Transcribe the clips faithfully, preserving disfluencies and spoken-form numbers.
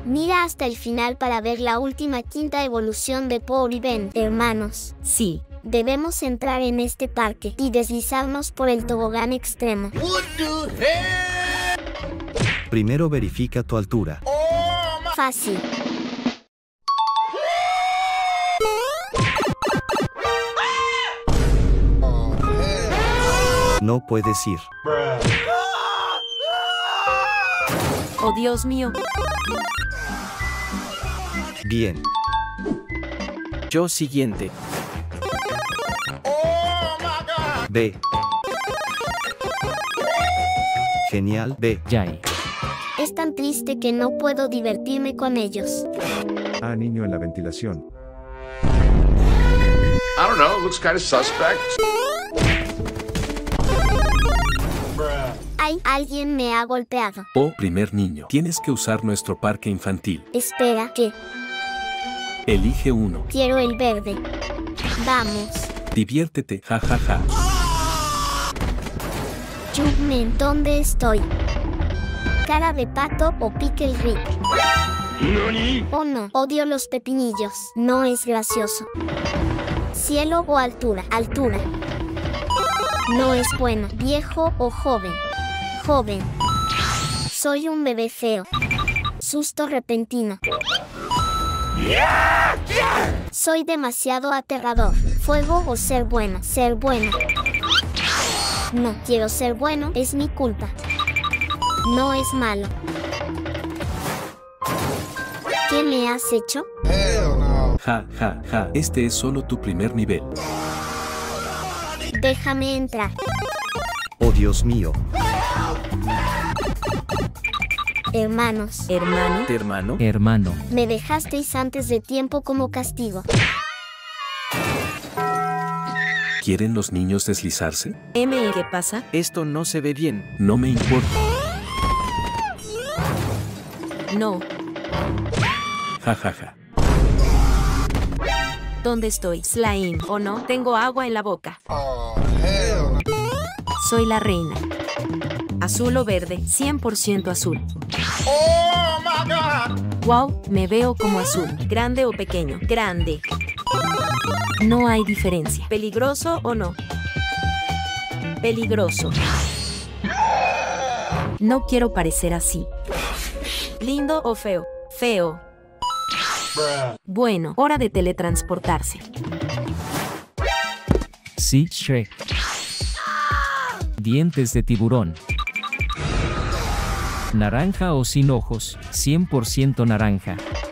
Mira hasta el final para ver la última quinta evolución de Paul y Ben. Hermanos, Sí. debemos entrar en este parque y deslizarnos por el tobogán extremo. Primero verifica tu altura. Fácil. No puedes ir. Oh, Dios mío. Bien. Yo siguiente. B. Genial, B. Yay. Es tan triste que no puedo divertirme con ellos. Ah, niño en la ventilación. I don't know, it looks kind of suspect. Ay, alguien me ha golpeado. Oh, primer niño, tienes que usar nuestro parque infantil. Espera, ¿qué? Elige uno. Quiero el verde. Vamos. Diviértete, jajaja. Ja, ja. Jugman, ¿dónde estoy? ¿Cara de pato o Pickle Rick? Oh no, odio los pepinillos. No es gracioso. Cielo o altura. Altura. No es bueno. Viejo o joven. Joven. Soy un bebé feo. Susto repentino. Soy demasiado aterrador. Fuego o ser bueno. Ser bueno. No quiero ser bueno, es mi culpa. No es malo. ¿Qué me has hecho? Ja, ja, ja. Este es solo tu primer nivel. Déjame entrar. Oh, Dios mío. Hermanos, Hermano. Hermano. Hermano. me dejasteis antes de tiempo como castigo. ¿Quieren los niños deslizarse? M, ¿qué pasa? Esto no se ve bien. No me importa. No. Ja, ja, ja. ¿Dónde estoy? Slime. ¿O no? Tengo agua en la boca. Soy la reina. Azul o verde. cien por ciento azul. Wow, me veo como azul. ¿Grande o pequeño? Grande. No hay diferencia. ¿Peligroso o no? Peligroso. No quiero parecer así. ¿Lindo o feo? Feo. Bueno, hora de teletransportarse. Sí, Shrek. Dientes de tiburón. Naranja o sin ojos, cien por ciento naranja.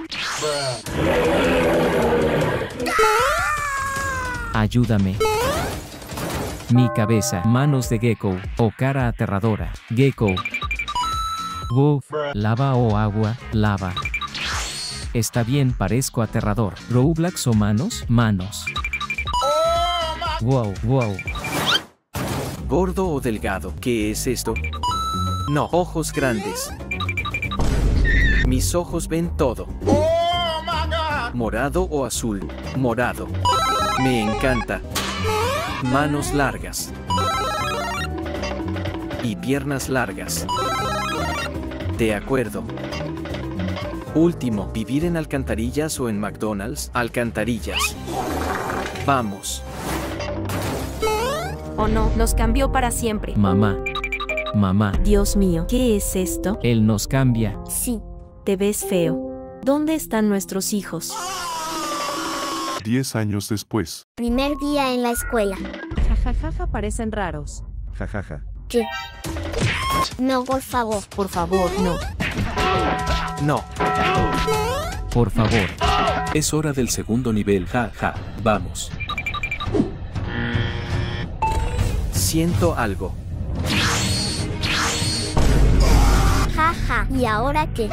Ayúdame. Mi cabeza, manos de gecko, o cara aterradora, gecko. Wow, lava o agua, lava. Está bien, parezco aterrador. Roblox o manos, manos. Wow, wow. ¿Gordo o delgado? ¿Qué es esto? No, ojos grandes. Mis ojos ven todo. ¿Morado o azul? Morado. Me encanta. Manos largas. Y piernas largas. De acuerdo. Último, ¿vivir en alcantarillas o en McDonald's? Alcantarillas. Vamos. ¿O no? Nos cambió para siempre. Mamá. Mamá. Dios mío, ¿qué es esto? Él nos cambia. Sí. Te ves feo. ¿Dónde están nuestros hijos? Diez años después. Primer día en la escuela. Jajajaja, parecen raros. Jajaja. ¿Qué? No, por favor. Por favor, no. No. Por favor. Es hora del segundo nivel, ja, ja. Vamos. Siento algo. Ja, ja. ¿Y ahora qué?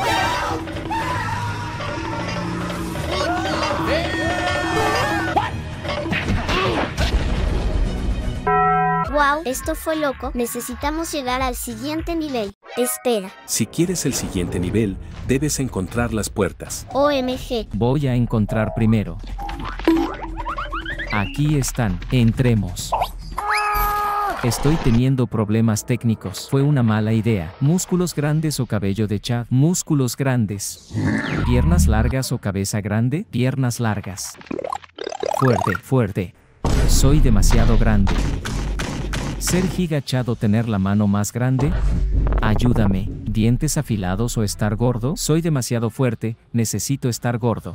Wow, esto fue loco. Necesitamos llegar al siguiente nivel. Espera. Si quieres el siguiente nivel, debes encontrar las puertas. O M G. Voy a encontrar primero. Aquí están. Entremos. Estoy teniendo problemas técnicos. Fue una mala idea. Músculos grandes o cabello de Chad. Músculos grandes. Piernas largas o cabeza grande. Piernas largas. Fuerte, fuerte. Soy demasiado grande. Ser Giga-Chad o tener la mano más grande. Ayúdame. Dientes afilados o estar gordo. Soy demasiado fuerte. Necesito estar gordo.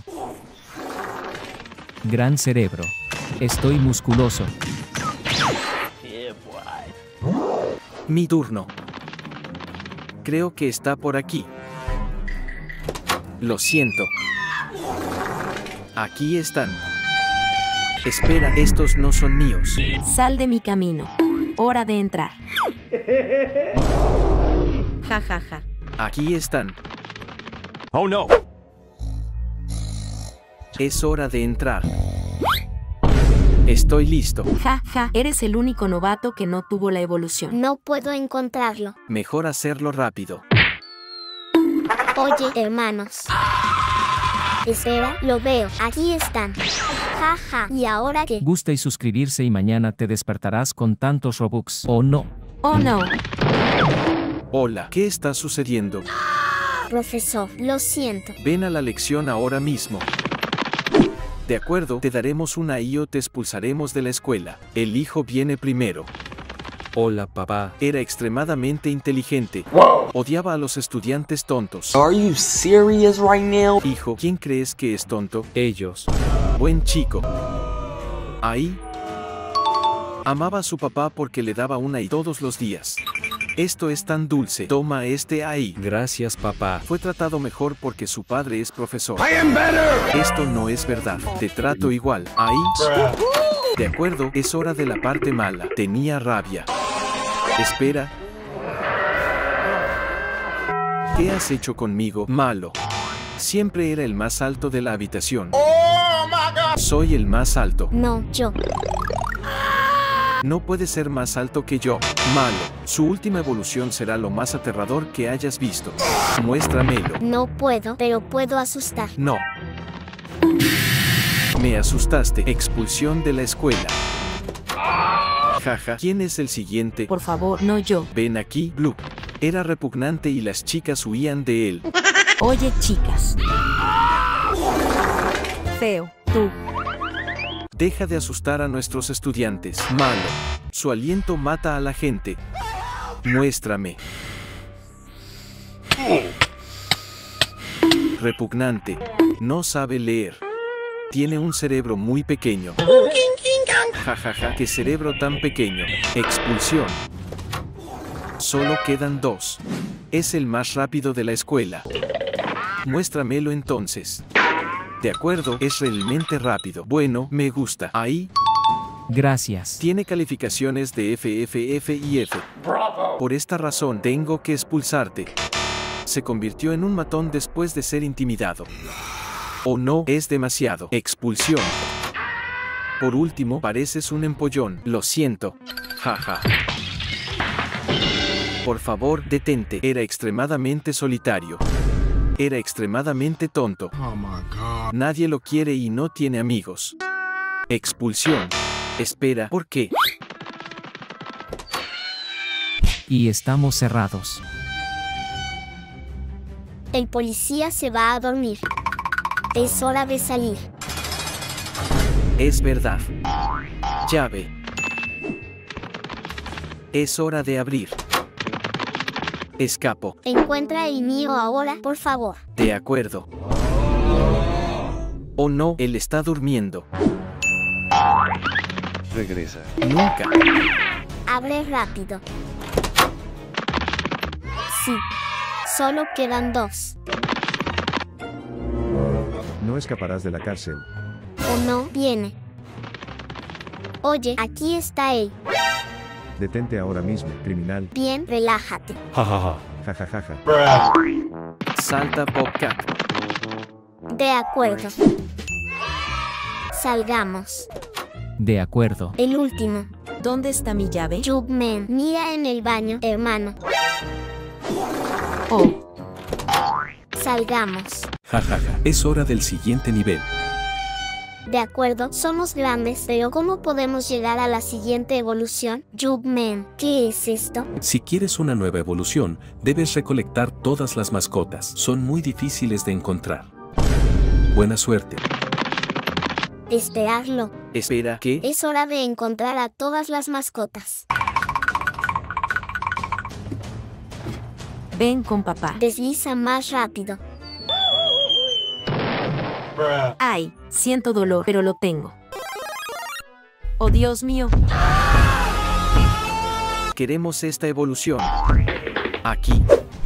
Gran cerebro. Estoy musculoso. Mi turno. Creo que está por aquí. Lo siento. Aquí están. Espera, estos no son míos. Sal de mi camino. Hora de entrar. Ja, ja, ja. Aquí están. Oh no. Es hora de entrar. Estoy listo. Ja, ja. Eres el único novato que no tuvo la evolución. No puedo encontrarlo. Mejor hacerlo rápido. Oye, hermanos. Espera, lo veo. Aquí están. Ja, ja. ¿Y ahora qué? Gusta y suscribirse y mañana te despertarás con tantos Robux. ¿O no? Oh no. Hola, ¿qué está sucediendo? Profesor, lo siento. Ven a la lección ahora mismo. De acuerdo, te daremos una I o te expulsaremos de la escuela. El hijo viene primero. Hola, papá. Era extremadamente inteligente. Odiaba a los estudiantes tontos. Are you serious right now? Hijo, ¿quién crees que es tonto? Ellos. Buen chico. Ahí. Amaba a su papá porque le daba una I todos los días. Esto es tan dulce. Toma este ahí. Gracias, papá. Fue tratado mejor porque su padre es profesor. Esto no es verdad. Te trato igual. Ahí. De acuerdo, es hora de la parte mala. Tenía rabia. Espera. ¿Qué has hecho conmigo, malo? Siempre era el más alto de la habitación. Soy el más alto. No, yo. No puede ser más alto que yo. Malo. Su última evolución será lo más aterrador que hayas visto. Muéstramelo. No puedo, pero puedo asustar. No. Me asustaste. Expulsión de la escuela. Jaja. ¿Quién es el siguiente? Por favor, no yo. Ven aquí, Blue. Era repugnante y las chicas huían de él. Oye, chicas. Feo, tú. Deja de asustar a nuestros estudiantes. Malo. Su aliento mata a la gente. Muéstrame. Repugnante. No sabe leer. Tiene un cerebro muy pequeño. Jajaja, ja, ja. ¿Qué cerebro tan pequeño? Expulsión. Solo quedan dos. Es el más rápido de la escuela. Muéstramelo entonces. De acuerdo, es realmente rápido. Bueno, me gusta. Ahí. Gracias. Tiene calificaciones de F, F, F y F. Por esta razón, tengo que expulsarte. Se convirtió en un matón después de ser intimidado. O no, es demasiado. Expulsión. Por último, pareces un empollón. Lo siento. Jaja. Por favor, detente. Era extremadamente solitario. Era extremadamente tonto. Oh my God. Nadie lo quiere y no tiene amigos. Expulsión. Espera, ¿por qué? Y estamos cerrados. El policía se va a dormir. Es hora de salir. Es verdad. Llave. Es hora de abrir. Escapo. Encuentra el mío ahora, por favor. De acuerdo. Oh no, él está durmiendo. Regresa. Nunca. Abre rápido. Sí. Solo quedan dos. No escaparás de la cárcel. ¿O no? Viene. Oye, aquí está él. Detente ahora mismo, criminal. Bien, relájate. Ja, ja, ja. Ja, ja, ja, ja. Salta, Bobcat. De acuerdo. Salgamos. De acuerdo. El último. ¿Dónde está mi llave? Jugman, mira en el baño, hermano. Oh. Salgamos. Jajaja. Es hora del siguiente nivel. De acuerdo, somos grandes, pero ¿cómo podemos llegar a la siguiente evolución? Jugman, ¿qué es esto? Si quieres una nueva evolución, debes recolectar todas las mascotas. Son muy difíciles de encontrar. Buena suerte. Esperarlo. Espera, ¿qué? Es hora de encontrar a todas las mascotas. Ven con papá. Desliza más rápido. Ay, siento dolor, pero lo tengo. Oh, Dios mío. Queremos esta evolución. Aquí.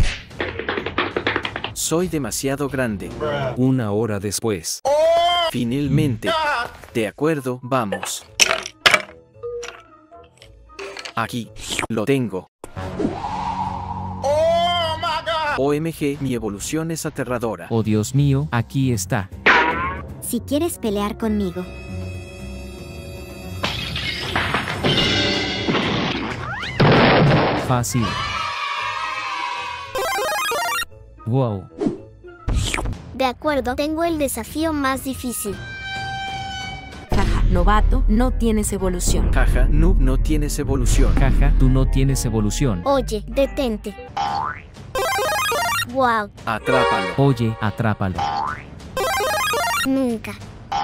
Soy demasiado grande. Una hora después. Finalmente. De acuerdo, vamos. Aquí. Lo tengo. O M G, mi evolución es aterradora. Oh Dios mío, aquí está. Si quieres pelear conmigo. Fácil. Wow. De acuerdo, tengo el desafío más difícil. Jaja, novato, no tienes evolución. Jaja, noob, no tienes evolución. Jaja, tú no tienes evolución. Oye, detente. Wow, Atrápalo. Oye, atrápalo. nunca.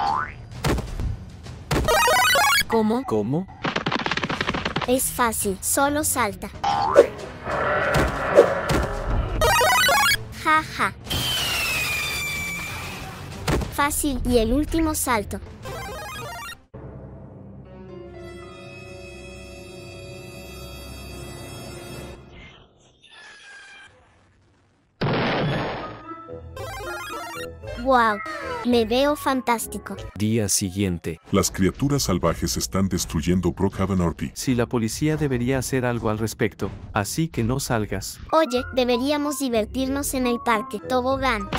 ¿Cómo? ¿Cómo? Es fácil, solo salta. Jaja. Fácil, y el último salto. Wow, me veo fantástico. Día siguiente. Las criaturas salvajes están destruyendo Brookhaven R P. Si la policía debería hacer algo al respecto, así que no salgas. Oye, deberíamos divertirnos en el parque. Tobogán.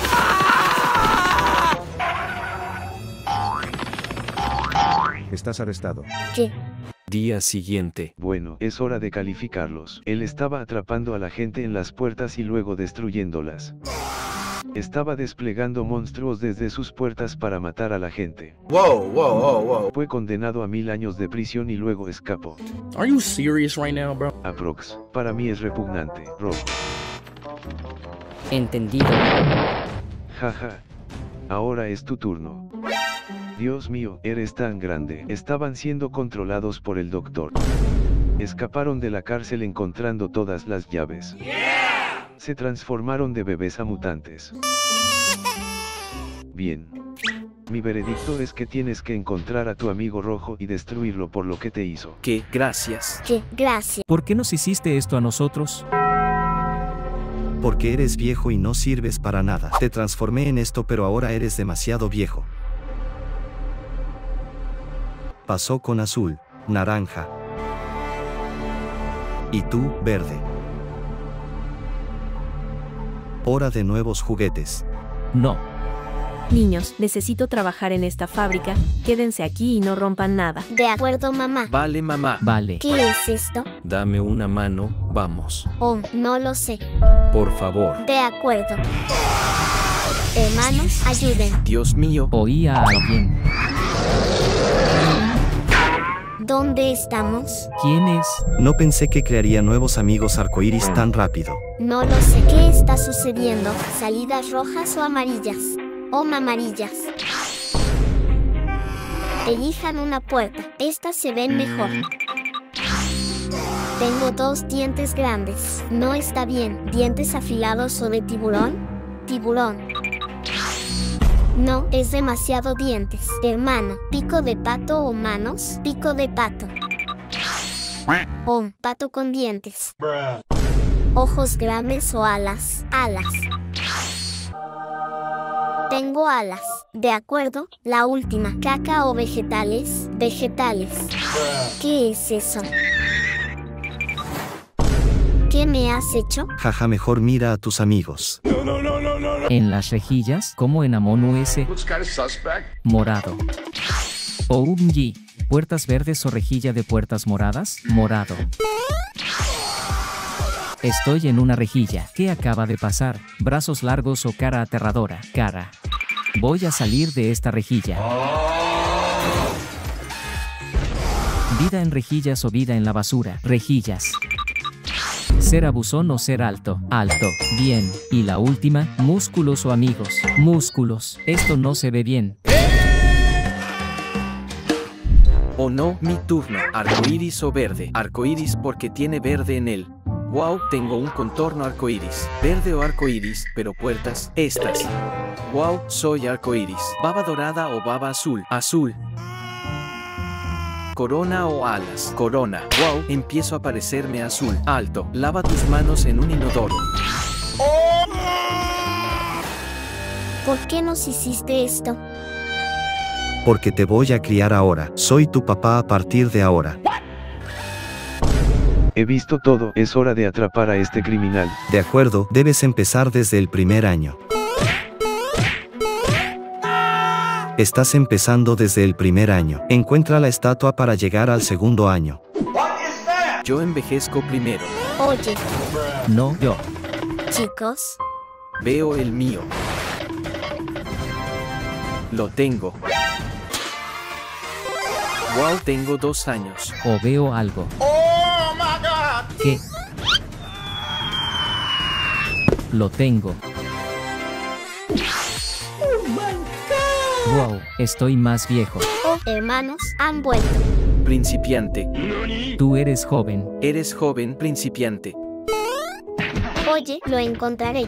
Estás arrestado. ¿Qué? Día siguiente. Bueno, es hora de calificarlos. Él estaba atrapando a la gente en las puertas y luego destruyéndolas. Estaba desplegando monstruos desde sus puertas para matar a la gente. Whoa, whoa, whoa, whoa. Fue condenado a mil años de prisión y luego escapó. Are you serious right now, bro? Aprox, para mí es repugnante, Rob. Entendido. Jaja. Ahora es tu turno. Dios mío, eres tan grande. Estaban siendo controlados por el doctor. Escaparon de la cárcel encontrando todas las llaves. Se transformaron de bebés a mutantes. Bien. Mi veredicto es que tienes que encontrar a tu amigo rojo y destruirlo por lo que te hizo. ¿Qué? Gracias. ¿Qué? Gracias. ¿Por qué nos hiciste esto a nosotros? Porque eres viejo y no sirves para nada. Te transformé en esto, pero ahora eres demasiado viejo. Pasó con azul, naranja. Y tú, verde. Hora de nuevos juguetes. No. Niños, necesito trabajar en esta fábrica. Quédense aquí y no rompan nada. De acuerdo, mamá. Vale, mamá. Vale. ¿Qué es esto? Dame una mano, vamos. Oh, no lo sé. Por favor. De acuerdo. Hermanos, ayuden. Dios mío. Oí a alguien. ¿Dónde estamos? ¿Quién es? No pensé que crearía nuevos amigos arcoíris tan rápido. No lo sé. ¿Qué está sucediendo? ¿Salidas rojas o amarillas? O amarillas. Elijan una puerta. Estas se ven mejor. Tengo dos dientes grandes. No está bien. ¿Dientes afilados o de tiburón? Tiburón. No, es demasiado dientes. Hermano, ¿pico de pato o manos? Pico de pato. Oh, pato con dientes. Ojos grandes o alas. Alas. Tengo alas. De acuerdo, la última. ¿Caca o vegetales? Vegetales. ¿Qué es eso? ¿Qué me has hecho? Jaja, mejor mira a tus amigos. No, no, no, no, no, no. En las rejillas, como en Among Us. Looks kind of suspect. Morado. O U M G. Puertas verdes o rejilla de puertas moradas. Morado. Estoy en una rejilla. ¿Qué acaba de pasar? Brazos largos o cara aterradora. Cara. Voy a salir de esta rejilla. Vida en rejillas o vida en la basura. Rejillas. Ser abusón o ser alto. Alto. Bien. Y la última, músculos o amigos. Músculos. Esto no se ve bien. Oh no, mi turno. Arcoíris o verde. Arcoíris porque tiene verde en él. Wow, tengo un contorno arcoíris. Verde o arcoíris, pero puertas, estas. Wow, soy arcoíris. Baba dorada o baba azul. Azul. Corona o alas. Corona. Wow, empiezo a parecerme azul. Alto. Lava tus manos en un inodoro. ¿Por qué nos hiciste esto? Porque te voy a criar ahora. Soy tu papá a partir de ahora. He visto todo, es hora de atrapar a este criminal. De acuerdo, debes empezar desde el primer año. Estás empezando desde el primer año. Encuentra la estatua para llegar al segundo año. Yo envejezco primero. Oye. No, yo. Chicos. Veo el mío. Lo tengo. Wow, tengo dos años. O veo algo. Oh my God. ¿Qué? Lo tengo. Wow, estoy más viejo. Oh, hermanos, han vuelto. Principiante. Tú eres joven. Eres joven, principiante. Oye, lo encontraré.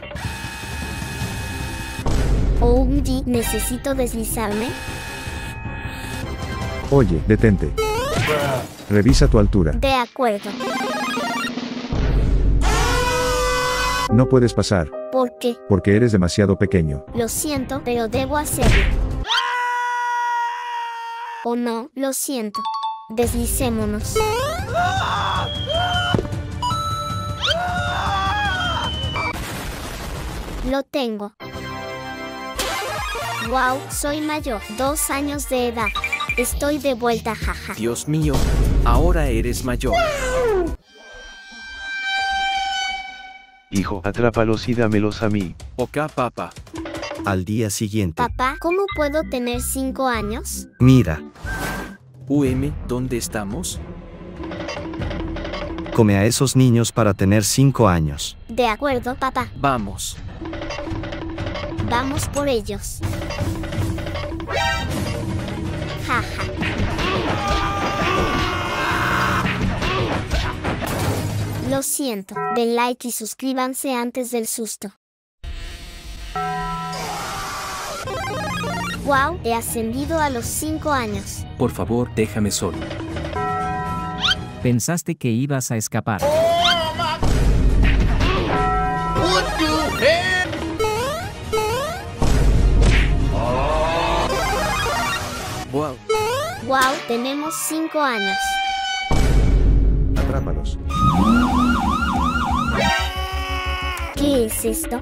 Oumji, ¿necesito deslizarme? Oye, detente. Revisa tu altura. De acuerdo. No puedes pasar. ¿Por qué? Porque eres demasiado pequeño. Lo siento, pero debo hacerlo. Oh no, lo siento. Deslicémonos. Lo tengo. Wow, soy mayor. Dos años de edad. Estoy de vuelta, jaja. Dios mío, ahora eres mayor. Hijo, atrápalos y dámelos a mí. Ok, papá. Al día siguiente. Papá, ¿cómo puedo tener cinco años? Mira. U M, ¿dónde estamos? Come a esos niños para tener cinco años. De acuerdo, papá. Vamos. Vamos por ellos. Jaja. Lo siento. Den like y suscríbanse antes del susto. Wow, he ascendido a los cinco años. Por favor, déjame solo. Pensaste que ibas a escapar. Oh my God. What the hell? Wow. Wow, tenemos cinco años. Atrápalos. ¿Qué es esto?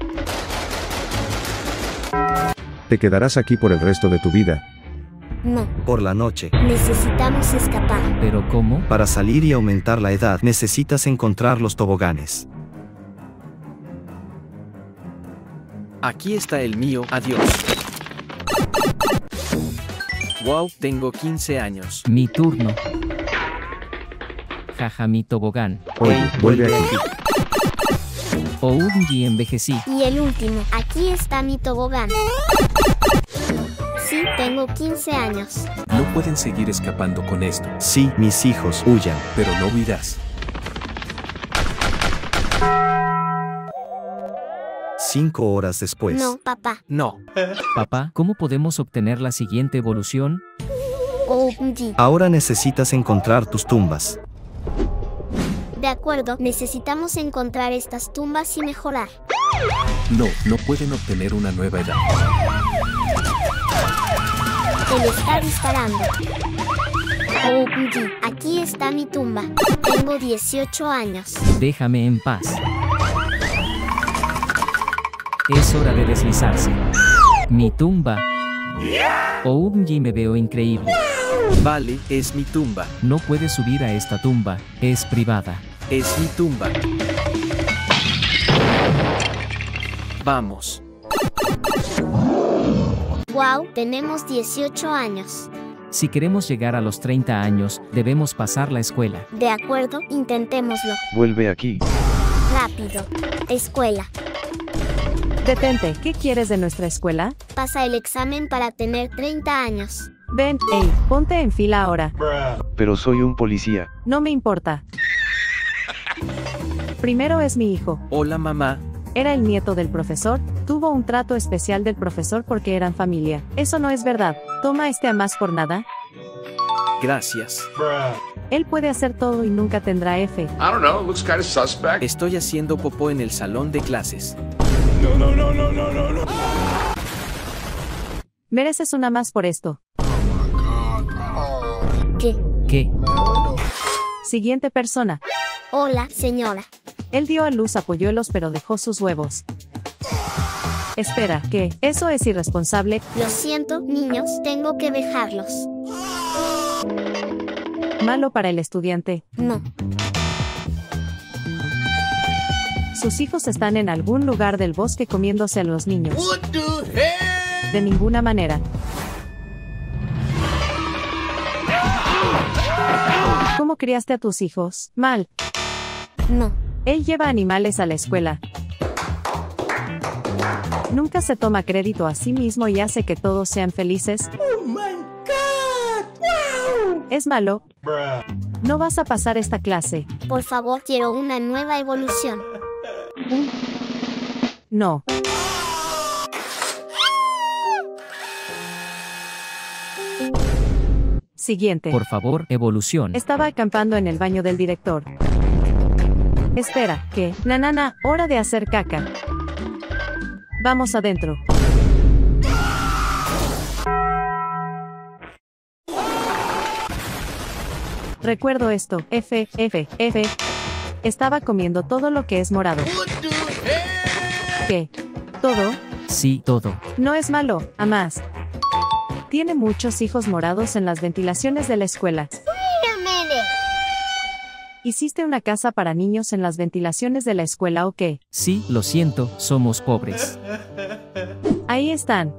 Te quedarás aquí por el resto de tu vida. No. Por la noche. Necesitamos escapar. ¿Pero cómo? Para salir y aumentar la edad, necesitas encontrar los toboganes. Aquí está el mío, adiós. Wow, tengo quince años. Mi turno. Jaja, mi tobogán. Oye, vuelve aquí. Oumji, envejecí. Y el último. Aquí está mi tobogán. Sí, tengo quince años. No pueden seguir escapando con esto. Sí, mis hijos, huyan. Pero no huirás. Cinco horas después. No, papá. No. Papá, ¿cómo podemos obtener la siguiente evolución? Oumji. Ahora necesitas encontrar tus tumbas. De acuerdo, necesitamos encontrar estas tumbas y mejorar. No, no pueden obtener una nueva edad. Él está disparando. Oumji, aquí está mi tumba. Tengo dieciocho años. Déjame en paz. Es hora de deslizarse. Mi tumba. Oumji, me veo increíble. Vale, es mi tumba. No puedes subir a esta tumba, es privada. Es mi tumba. Vamos. Wow, tenemos dieciocho años. Si queremos llegar a los treinta años, debemos pasar la escuela. De acuerdo, intentémoslo. Vuelve aquí. Rápido. Escuela. Detente, ¿qué quieres de nuestra escuela? Pasa el examen para tener treinta años. Ven, ey, ponte en fila ahora. Pero soy un policía. No me importa. Primero es mi hijo. Hola, mamá. Era el nieto del profesor. Tuvo un trato especial del profesor porque eran familia. Eso no es verdad. Toma este a más por nada. Gracias. Él puede hacer todo y nunca tendrá F. I don't know, looks kind of suspect. Estoy haciendo popó en el salón de clases. No, no, no, no, no, no, no. Mereces una más por esto. ¿Qué? ¿Qué? Siguiente persona. Hola, señora. Él dio a luz a polluelos pero dejó sus huevos. Espera, ¿qué? Eso es irresponsable. Lo siento, niños, tengo que dejarlos. Malo para el estudiante. No. Sus hijos están en algún lugar del bosque comiéndose a los niños. De ninguna manera. ¿Cómo criaste a tus hijos? Mal. No. Él lleva animales a la escuela. Nunca se toma crédito a sí mismo y hace que todos sean felices. Oh my God. Wow. Es malo. No vas a pasar esta clase. Por favor, quiero una nueva evolución. No. Siguiente. Por favor, evolución. Estaba acampando en el baño del director. Espera, ¿qué? Nanana, hora de hacer caca. Vamos adentro. Recuerdo esto. F, F, F. Estaba comiendo todo lo que es morado. ¿Qué? ¿Todo? Sí, todo. No es malo, a más. Tiene muchos hijos morados en las ventilaciones de la escuela. ¿Hiciste una casa para niños en las ventilaciones de la escuela o qué? Sí, lo siento, somos pobres. Ahí están.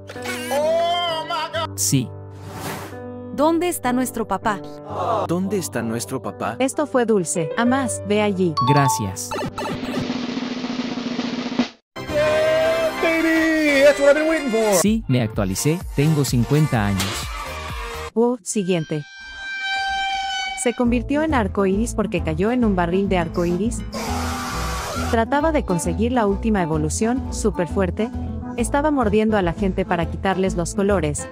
Sí. ¿Dónde está nuestro papá? ¿Dónde está nuestro papá? Esto fue dulce. A más, ve allí. Gracias. That's what I've been waiting for. Sí, me actualicé, tengo cincuenta años. Uh, siguiente. Se convirtió en arcoíris porque cayó en un barril de arcoíris. Trataba de conseguir la última evolución, súper fuerte. Estaba mordiendo a la gente para quitarles los colores.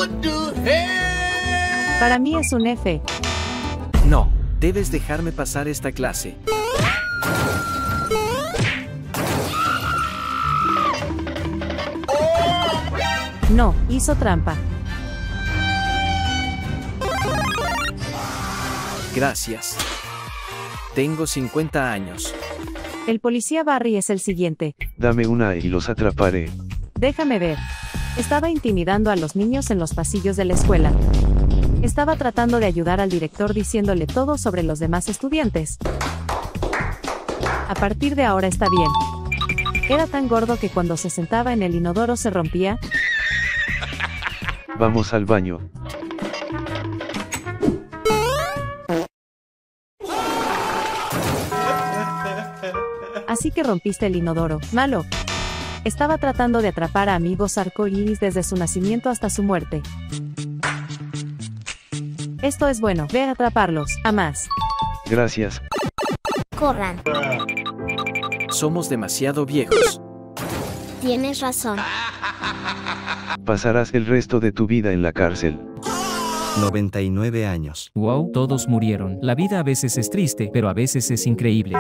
Para mí es un F. No, debes dejarme pasar esta clase. No, hizo trampa. Gracias. Tengo cincuenta años. El policía Barry es el siguiente. Dame una y los atraparé. Déjame ver. Estaba intimidando a los niños en los pasillos de la escuela. Estaba tratando de ayudar al director diciéndole todo sobre los demás estudiantes. A partir de ahora está bien. Era tan gordo que cuando se sentaba en el inodoro se rompía. Vamos al baño. Así que rompiste el inodoro. Malo. Estaba tratando de atrapar a amigos arcoíris desde su nacimiento hasta su muerte. Esto es bueno. Ve a atraparlos. A más. Gracias. Corran. Somos demasiado viejos. Tienes razón. Pasarás el resto de tu vida en la cárcel. noventa y nueve años. Wow, todos murieron. La vida a veces es triste, pero a veces es increíble.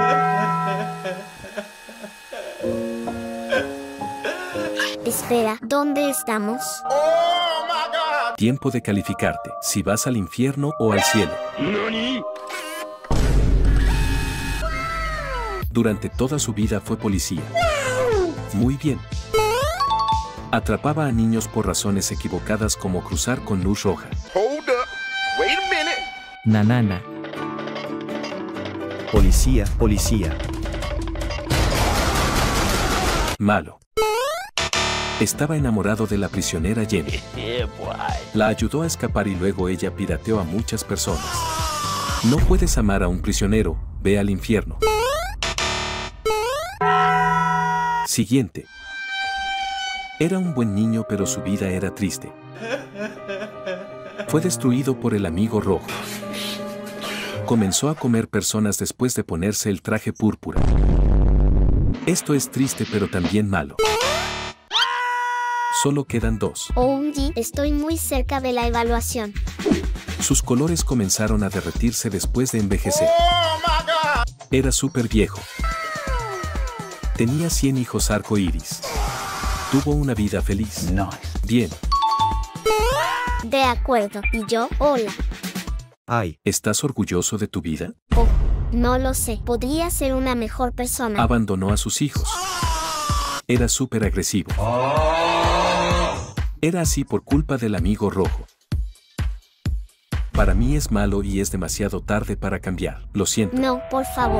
Espera, ¿dónde estamos? Tiempo de calificarte, si vas al infierno o al cielo. Durante toda su vida fue policía. Muy bien. Atrapaba a niños por razones equivocadas como cruzar con luz roja. Hold up. Wait a minute. Nanana. Policía, policía. Malo. Estaba enamorado de la prisionera Jenny. La ayudó a escapar y luego ella pirateó a muchas personas. No puedes amar a un prisionero, ve al infierno. Siguiente. Era un buen niño pero su vida era triste. Fue destruido por el amigo rojo. Comenzó a comer personas después de ponerse el traje púrpura. Esto es triste pero también malo. Solo quedan dos. O un G, estoy muy cerca de la evaluación. Sus colores comenzaron a derretirse después de envejecer. Era súper viejo. Tenía cien hijos arco iris. Tuvo una vida feliz. Bien. De acuerdo. ¿Y yo? Hola. Ay. ¿Estás orgulloso de tu vida? Oh, no lo sé. Podría ser una mejor persona. Abandonó a sus hijos. Era súper agresivo. Era así por culpa del amigo rojo. Para mí es malo y es demasiado tarde para cambiar. Lo siento. No, por favor.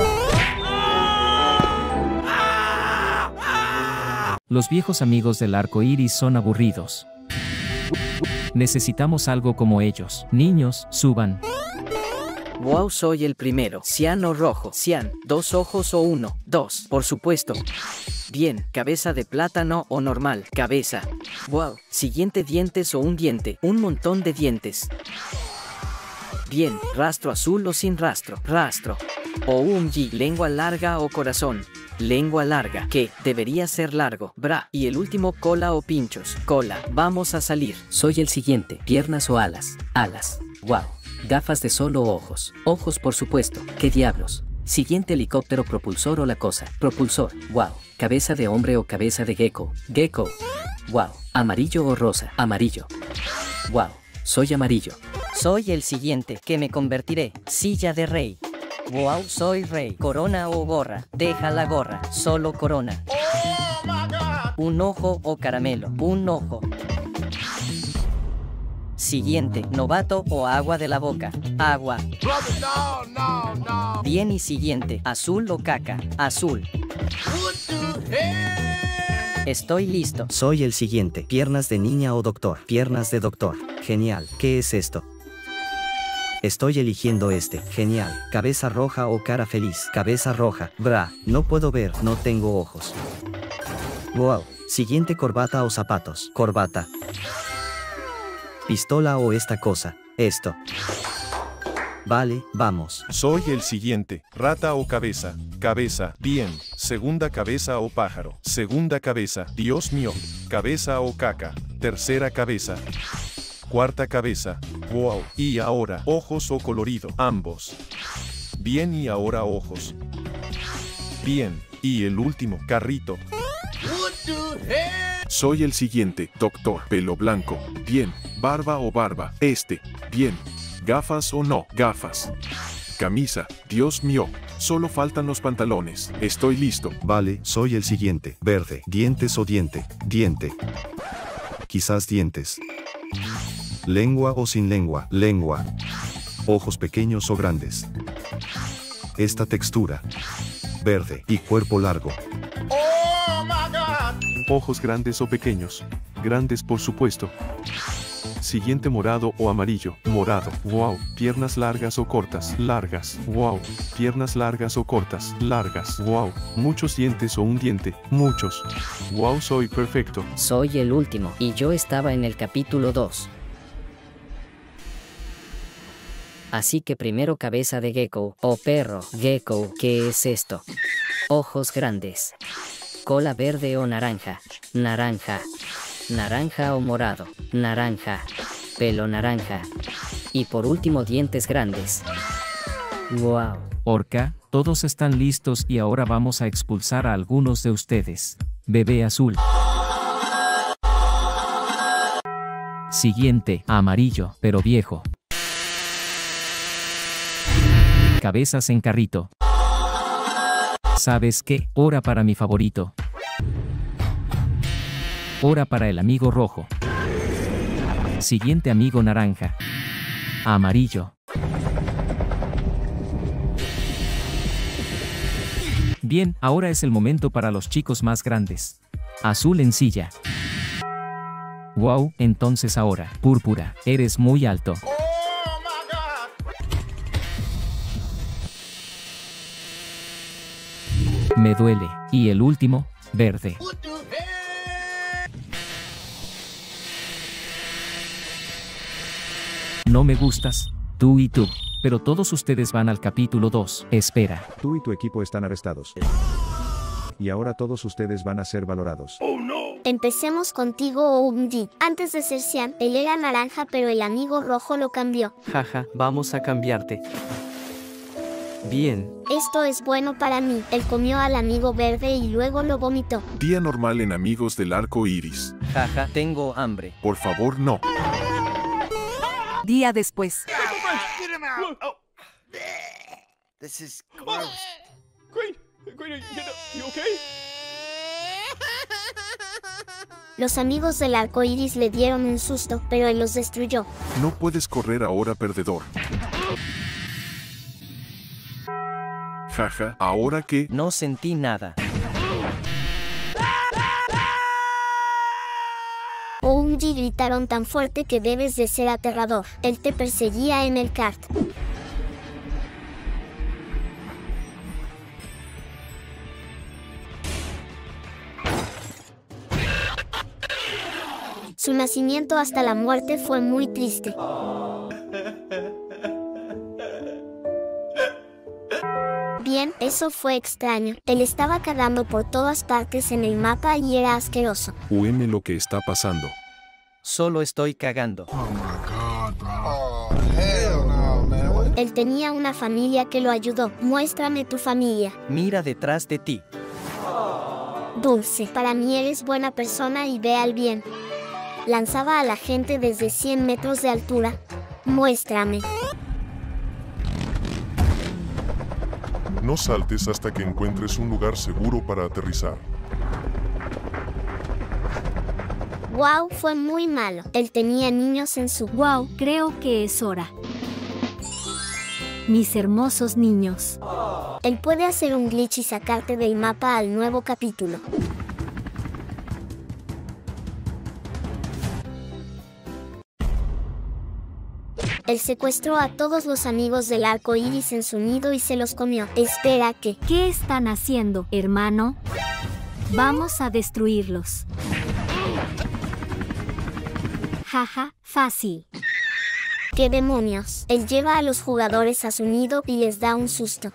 Los viejos amigos del arco iris son aburridos. Necesitamos algo como ellos. Niños, suban. Wow, soy el primero. Cian o rojo. Cian, dos ojos o uno. Dos, por supuesto. Bien, cabeza de plátano o normal. Cabeza. Wow, siguiente dientes o un diente. Un montón de dientes. Bien, rastro azul o sin rastro. Rastro. O un G, lengua larga o corazón. Lengua larga, que debería ser largo. Bra. Y el último, cola o pinchos. Cola. Vamos a salir. Soy el siguiente. Piernas o alas. Alas. Wow. Gafas de sol o ojos. Ojos, por supuesto. ¿Qué diablos? Siguiente, helicóptero, propulsor o la cosa. Propulsor. Wow. Cabeza de hombre o cabeza de gecko. Gecko. Wow. Amarillo o rosa. Amarillo. Wow. Soy amarillo. Soy el siguiente, que me convertiré. Silla de rey. Wow, soy rey. Corona o gorra. Deja la gorra. Solo corona. Un ojo o caramelo. Un ojo. Siguiente, novato o agua de la boca. Agua. Bien, y siguiente, azul o caca. Azul. Estoy listo. Soy el siguiente. Piernas de niña o doctor. Piernas de doctor. Genial. ¿Qué es esto? Estoy eligiendo este. Genial. Cabeza roja o cara feliz. Cabeza roja. Bra. No puedo ver. No tengo ojos. Wow. Siguiente, corbata o zapatos. Corbata. Pistola o esta cosa. Esto. Vale, vamos. Soy el siguiente. Rata o cabeza. Cabeza. Bien. Segunda cabeza o pájaro. Segunda cabeza. Dios mío. Cabeza o caca. Tercera cabeza. Cuarta cabeza. Wow. Y ahora, ojos o colorido. Ambos. Bien, y ahora ojos. Bien. Y el último, carrito. Soy el siguiente, doctor. Pelo blanco. Bien. Barba o barba. Este. Bien. Gafas o no. Gafas. Camisa. Dios mío. Solo faltan los pantalones. Estoy listo. Vale, soy el siguiente. Verde. Dientes o diente. Diente. Quizás dientes. Lengua o sin lengua. Lengua. Ojos pequeños o grandes. Esta textura. Verde. Y cuerpo largo. Ojos grandes o pequeños. Grandes, por supuesto. Siguiente, morado o amarillo. Morado. Wow. Piernas largas o cortas. Largas. Wow. Piernas largas o cortas. Largas. Wow. Muchos dientes o un diente. Muchos. Wow, soy perfecto. Soy el último, y yo estaba en el capítulo dos. Así que primero, cabeza de gecko o perro. Gecko, ¿qué es esto? Ojos grandes. Cola verde o naranja. Naranja. Naranja o morado. Naranja. Pelo naranja. Y por último, dientes grandes. Wow. Orca, todos están listos y ahora vamos a expulsar a algunos de ustedes. Bebé azul. Siguiente, amarillo, pero viejo. Cabezas en carrito. ¿Sabes qué? Hora para mi favorito. Hora para el amigo rojo. Siguiente, amigo naranja. Amarillo. Bien, ahora es el momento para los chicos más grandes. Azul en silla. Wow, entonces ahora, Púrpura, eres muy alto. Me duele. Y el último, Verde. No me gustas, tú y tú. Pero todos ustedes van al capítulo dos. Espera. Tú y tu equipo están arrestados. Y ahora todos ustedes van a ser valorados. Empecemos contigo, Oumji. Antes de ser Xian, él era naranja, pero el amigo rojo lo cambió. Jaja, vamos a cambiarte. Bien. Esto es bueno para mí. Él comió al amigo verde y luego lo vomitó. Día normal en Amigos del Arco Iris. Jaja, tengo hambre. Por favor, no. Día después. This is gross. Queen, Queen, you okay? Los amigos del arco iris le dieron un susto, pero él los destruyó. No puedes correr ahora, perdedor. Jaja, ¿ahora qué? No sentí nada. Oumji gritaron tan fuerte que debes de ser aterrador. Él te perseguía en el kart. Su nacimiento hasta la muerte fue muy triste. Bien, eso fue extraño. Él estaba cagando por todas partes en el mapa y era asqueroso. U M lo que está pasando. Solo estoy cagando. Oh my God, bro. Oh, hell no, man. Él tenía una familia que lo ayudó. Muéstrame tu familia. Mira detrás de ti. Dulce, para mí eres buena persona y ve al bien. Lanzaba a la gente desde cien metros de altura. Muéstrame. No saltes hasta que encuentres un lugar seguro para aterrizar. Wow, fue muy malo. Él tenía niños en su... Wow, creo que es hora. Mis hermosos niños. Él puede hacer un glitch y sacarte del mapa al nuevo capítulo. Él secuestró a todos los amigos del arco iris en su nido y se los comió. Espera, ¿qué? ¿Qué están haciendo, hermano? Vamos a destruirlos. Jaja, fácil. ¿Qué demonios? Él lleva a los jugadores a su nido y les da un susto.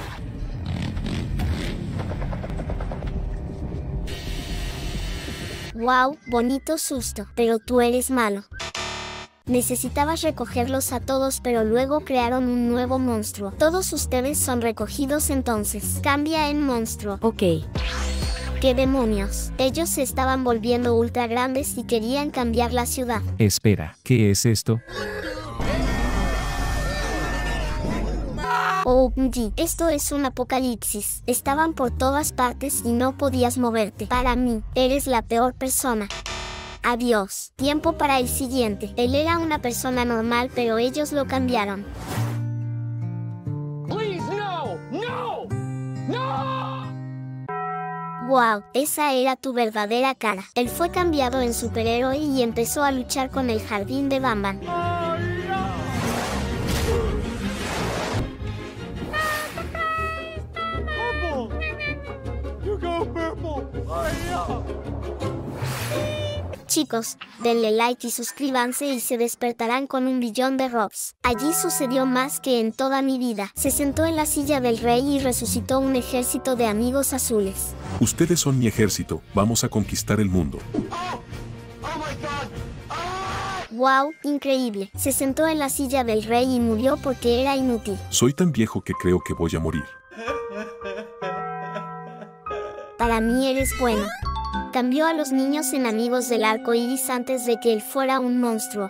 Wow, bonito susto, pero tú eres malo. Necesitabas recogerlos a todos, pero luego crearon un nuevo monstruo. Todos ustedes son recogidos entonces. Cambia en monstruo. Ok. ¿Qué demonios? Ellos se estaban volviendo ultra grandes y querían cambiar la ciudad. Espera, ¿qué es esto? O M G, esto es un apocalipsis. Estaban por todas partes y no podías moverte. Para mí, eres la peor persona. Adiós. Tiempo para el siguiente. Él era una persona normal, pero ellos lo cambiaron. Please, no, no, no. Wow, esa era tu verdadera cara. Él fue cambiado en superhéroe y empezó a luchar con el jardín de Bamban. You go purple. Oh, yeah. Chicos, denle like y suscríbanse y se despertarán con un billón de robs. Allí sucedió más que en toda mi vida. Se sentó en la silla del rey y resucitó un ejército de amigos azules. Ustedes son mi ejército. Vamos a conquistar el mundo. Wow, increíble. Se sentó en la silla del rey y murió porque era inútil. Soy tan viejo que creo que voy a morir. Para mí eres bueno. Cambió a los niños en amigos del arco iris antes de que él fuera un monstruo.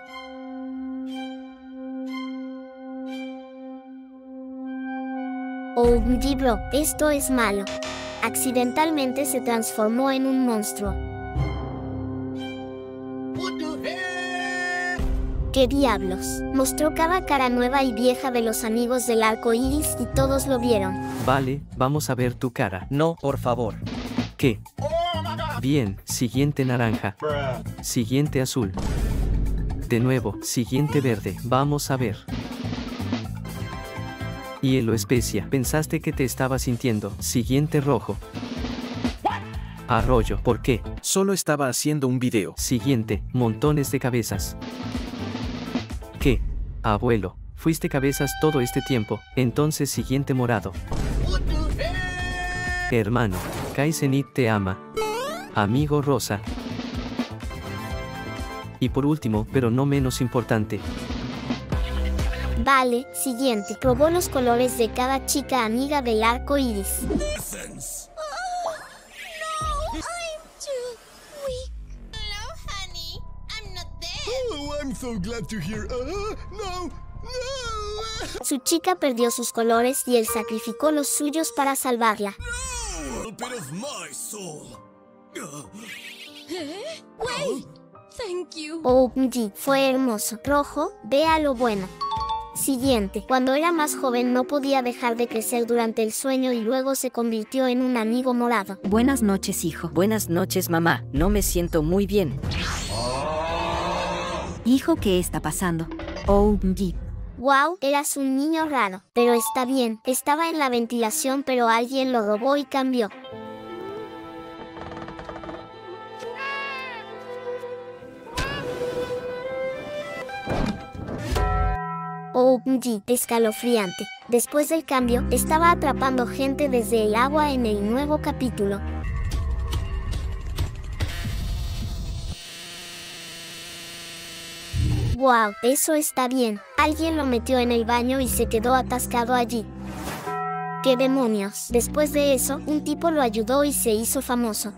O M G bro, esto es malo. Accidentalmente se transformó en un monstruo. ¿Qué diablos? Mostró cada cara nueva y vieja de los amigos del arco iris y todos lo vieron. Vale, vamos a ver tu cara. No, por favor. ¿Qué? Bien, siguiente naranja. Siguiente azul. De nuevo, siguiente verde. Vamos a ver. Hielo especia. Pensaste que te estaba sintiendo. Siguiente rojo. Arroyo. ¿Por qué? Solo estaba haciendo un video. Siguiente, montones de cabezas. ¿Qué? Abuelo, fuiste cabezas todo este tiempo. Entonces siguiente morado. Hermano, Kai Zenith te ama. Amigo rosa. Y por último, pero no menos importante. Vale, siguiente. Probó los colores de cada chica amiga del arco iris. Oh, I'm so glad to hear. Uh, no, no. Su chica perdió sus colores y él sacrificó los suyos para salvarla. A bit of my soul. ¿Eh? Wait. Thank you. O M G, fue hermoso. Rojo, vea lo bueno. Siguiente. Cuando era más joven no podía dejar de crecer durante el sueño y luego se convirtió en un amigo morado. Buenas noches, hijo. Buenas noches, mamá. No me siento muy bien. Hijo, ¿qué está pasando? O M G. Wow, eras un niño raro. Pero está bien. Estaba en la ventilación pero alguien lo robó y cambió. O M G, escalofriante. Después del cambio, estaba atrapando gente desde el agua en el nuevo capítulo. Wow, eso está bien. Alguien lo metió en el baño y se quedó atascado allí. ¡Qué demonios! Después de eso, un tipo lo ayudó y se hizo famoso.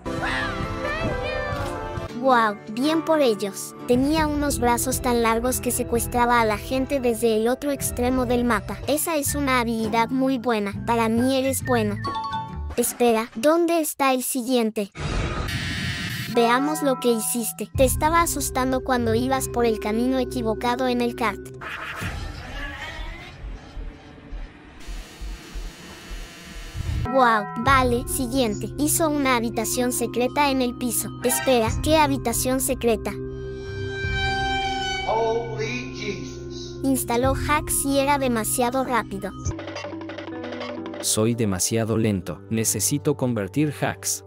Wow, bien por ellos. Tenía unos brazos tan largos que secuestraba a la gente desde el otro extremo del mapa. Esa es una habilidad muy buena. Para mí eres bueno. Espera, ¿dónde está el siguiente? Veamos lo que hiciste. Te estaba asustando cuando ibas por el camino equivocado en el kart. Wow, vale, siguiente. Hizo una habitación secreta en el piso. Espera, ¿qué habitación secreta? Holy Jesus. Instaló hacks y era demasiado rápido. Soy demasiado lento. Necesito convertir hacks.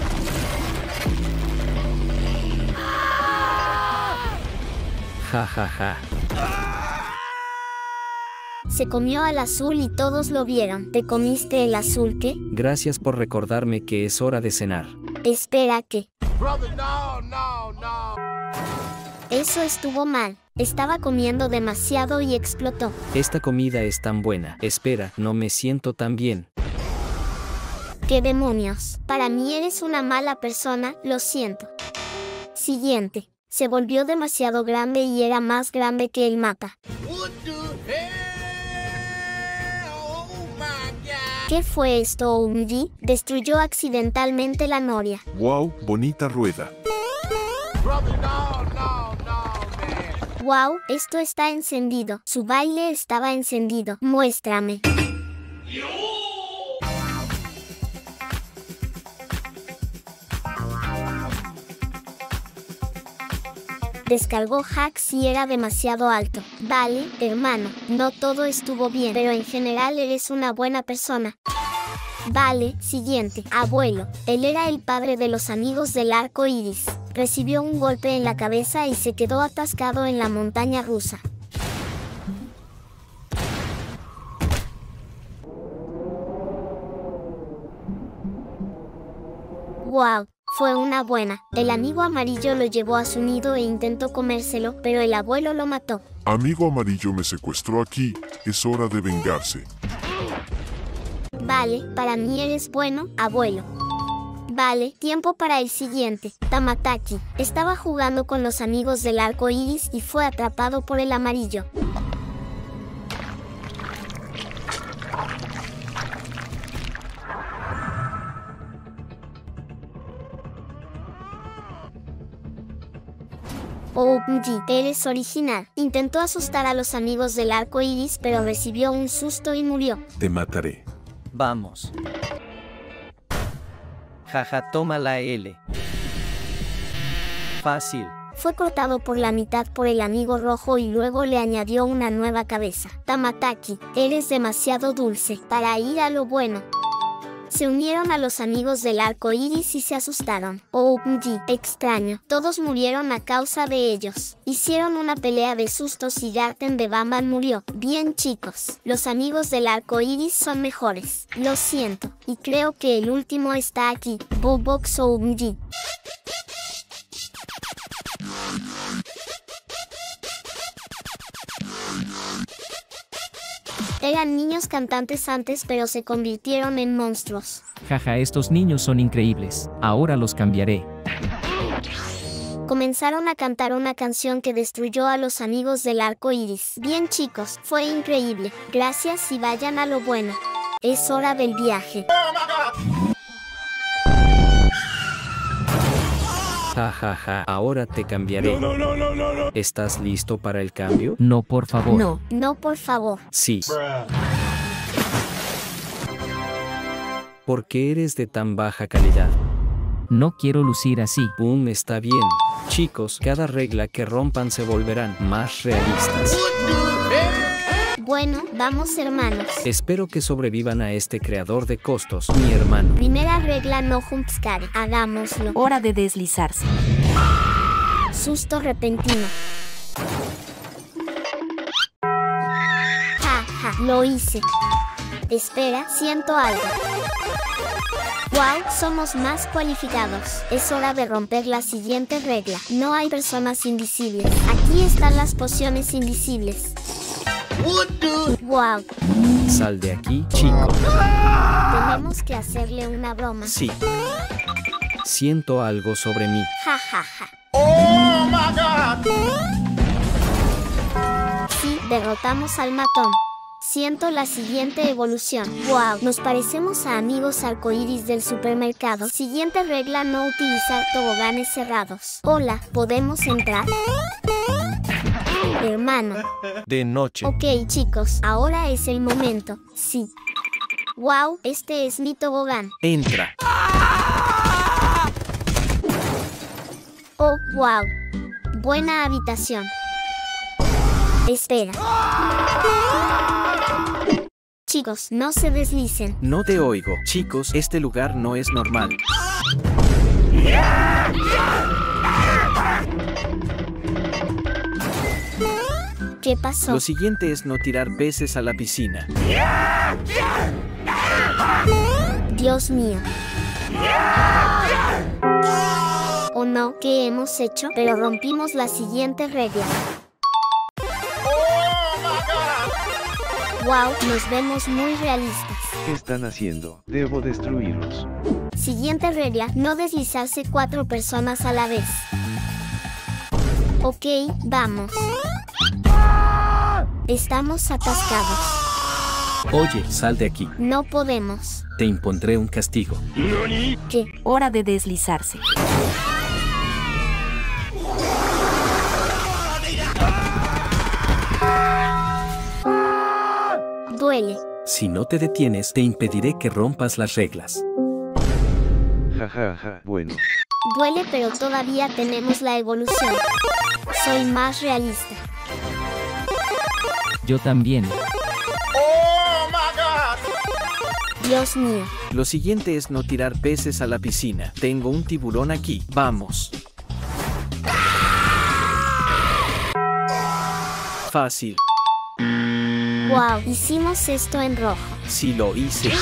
Ja ja ja. Se comió al azul y todos lo vieron. ¿Te comiste el azul qué? Gracias por recordarme que es hora de cenar. Espera, ¿qué? Brother, no, no, no. Eso estuvo mal. Estaba comiendo demasiado y explotó. Esta comida es tan buena. Espera, no me siento tan bien. ¿Qué demonios? Para mí eres una mala persona, lo siento. Siguiente. Se volvió demasiado grande y era más grande que el mapa. ¿Qué fue esto, O M G? Destruyó accidentalmente la noria. Wow, bonita rueda. Wow, esto está encendido. Su baile estaba encendido. Muéstrame. Descargó hacks y era demasiado alto. Vale, hermano, no todo estuvo bien, pero en general eres una buena persona. Vale, siguiente. Abuelo. Él era el padre de los amigos del arco iris. Recibió un golpe en la cabeza y se quedó atascado en la montaña rusa. Wow. Fue una buena. El amigo amarillo lo llevó a su nido e intentó comérselo, pero el abuelo lo mató. Amigo amarillo me secuestró aquí. Es hora de vengarse. Vale, para mí eres bueno, abuelo. Vale, tiempo para el siguiente. Tamataki. Estaba jugando con los amigos del arco iris y fue atrapado por el amarillo. O M G, eres original. Intentó asustar a los amigos del arco iris, pero recibió un susto y murió. Te mataré. Vamos. Jaja, toma la L. Fácil. Fue cortado por la mitad por el amigo rojo y luego le añadió una nueva cabeza. Tamataki, eres demasiado dulce para ir a lo bueno. Se unieron a los amigos del arco iris y se asustaron. O M G, extraño. Todos murieron a causa de ellos. Hicieron una pelea de sustos y Garten de Bamban murió. Bien chicos, los amigos del arco iris son mejores. Lo siento. Y creo que el último está aquí. Bobox o M G. Eran niños cantantes antes, pero se convirtieron en monstruos. Jaja, estos niños son increíbles. Ahora los cambiaré. Comenzaron a cantar una canción que destruyó a los amigos del arco iris. Bien chicos, fue increíble. Gracias y vayan a lo bueno. Es hora del viaje. Ja, ja, ja. Ahora te cambiaré. No, no, no, no, no. ¿Estás listo para el cambio? No, por favor. No, no, por favor. Sí. ¿Por qué eres de tan baja calidad? No quiero lucir así. Um, está bien. Chicos, cada regla que rompan se volverán más realistas. Bueno, vamos hermanos. Espero que sobrevivan a este creador de costos, mi hermano. Primera regla, no jumpscare. Hagámoslo. Hora de deslizarse. Susto repentino. Ja, ja, lo hice. Espera, siento algo. Wow, somos más cualificados. Es hora de romper la siguiente regla. No hay personas invisibles. Aquí están las pociones invisibles. Wow. Sal de aquí, chico. Tenemos que hacerle una broma. Sí. Siento algo sobre mí. Ja, ja, ja. Oh my God. Sí, derrotamos al matón. Siento la siguiente evolución. Wow, nos parecemos a amigos arcoíris del supermercado. Siguiente regla, no utilizar toboganes cerrados. Hola, ¿podemos entrar? Hermano. De noche. Ok, chicos, ahora es el momento. Sí. Wow, este es mi tobogán. Entra. Oh, wow. Buena habitación. Espera. Chicos, no se deslicen. No te oigo. Chicos, este lugar no es normal. ¿Qué pasó? Lo siguiente es no tirar peces a la piscina. Dios mío. Oh no, ¿qué hemos hecho? Pero rompimos la siguiente regla. Wow, nos vemos muy realistas. ¿Qué están haciendo? Debo destruirlos. Siguiente regla, no deslizarse cuatro personas a la vez. Ok, vamos. Estamos atascados. Oye, sal de aquí. No podemos. Te impondré un castigo. ¿Qué? Hora de deslizarse. Duele. Si no te detienes, te impediré que rompas las reglas. Ja, ja, ja. Bueno. Duele, pero todavía tenemos la evolución. Soy más realista. Yo también. Oh my God. Dios mío. Lo siguiente es no tirar peces a la piscina. Tengo un tiburón aquí. Vamos. Fácil. Wow, hicimos esto en rojo. Sí lo hice.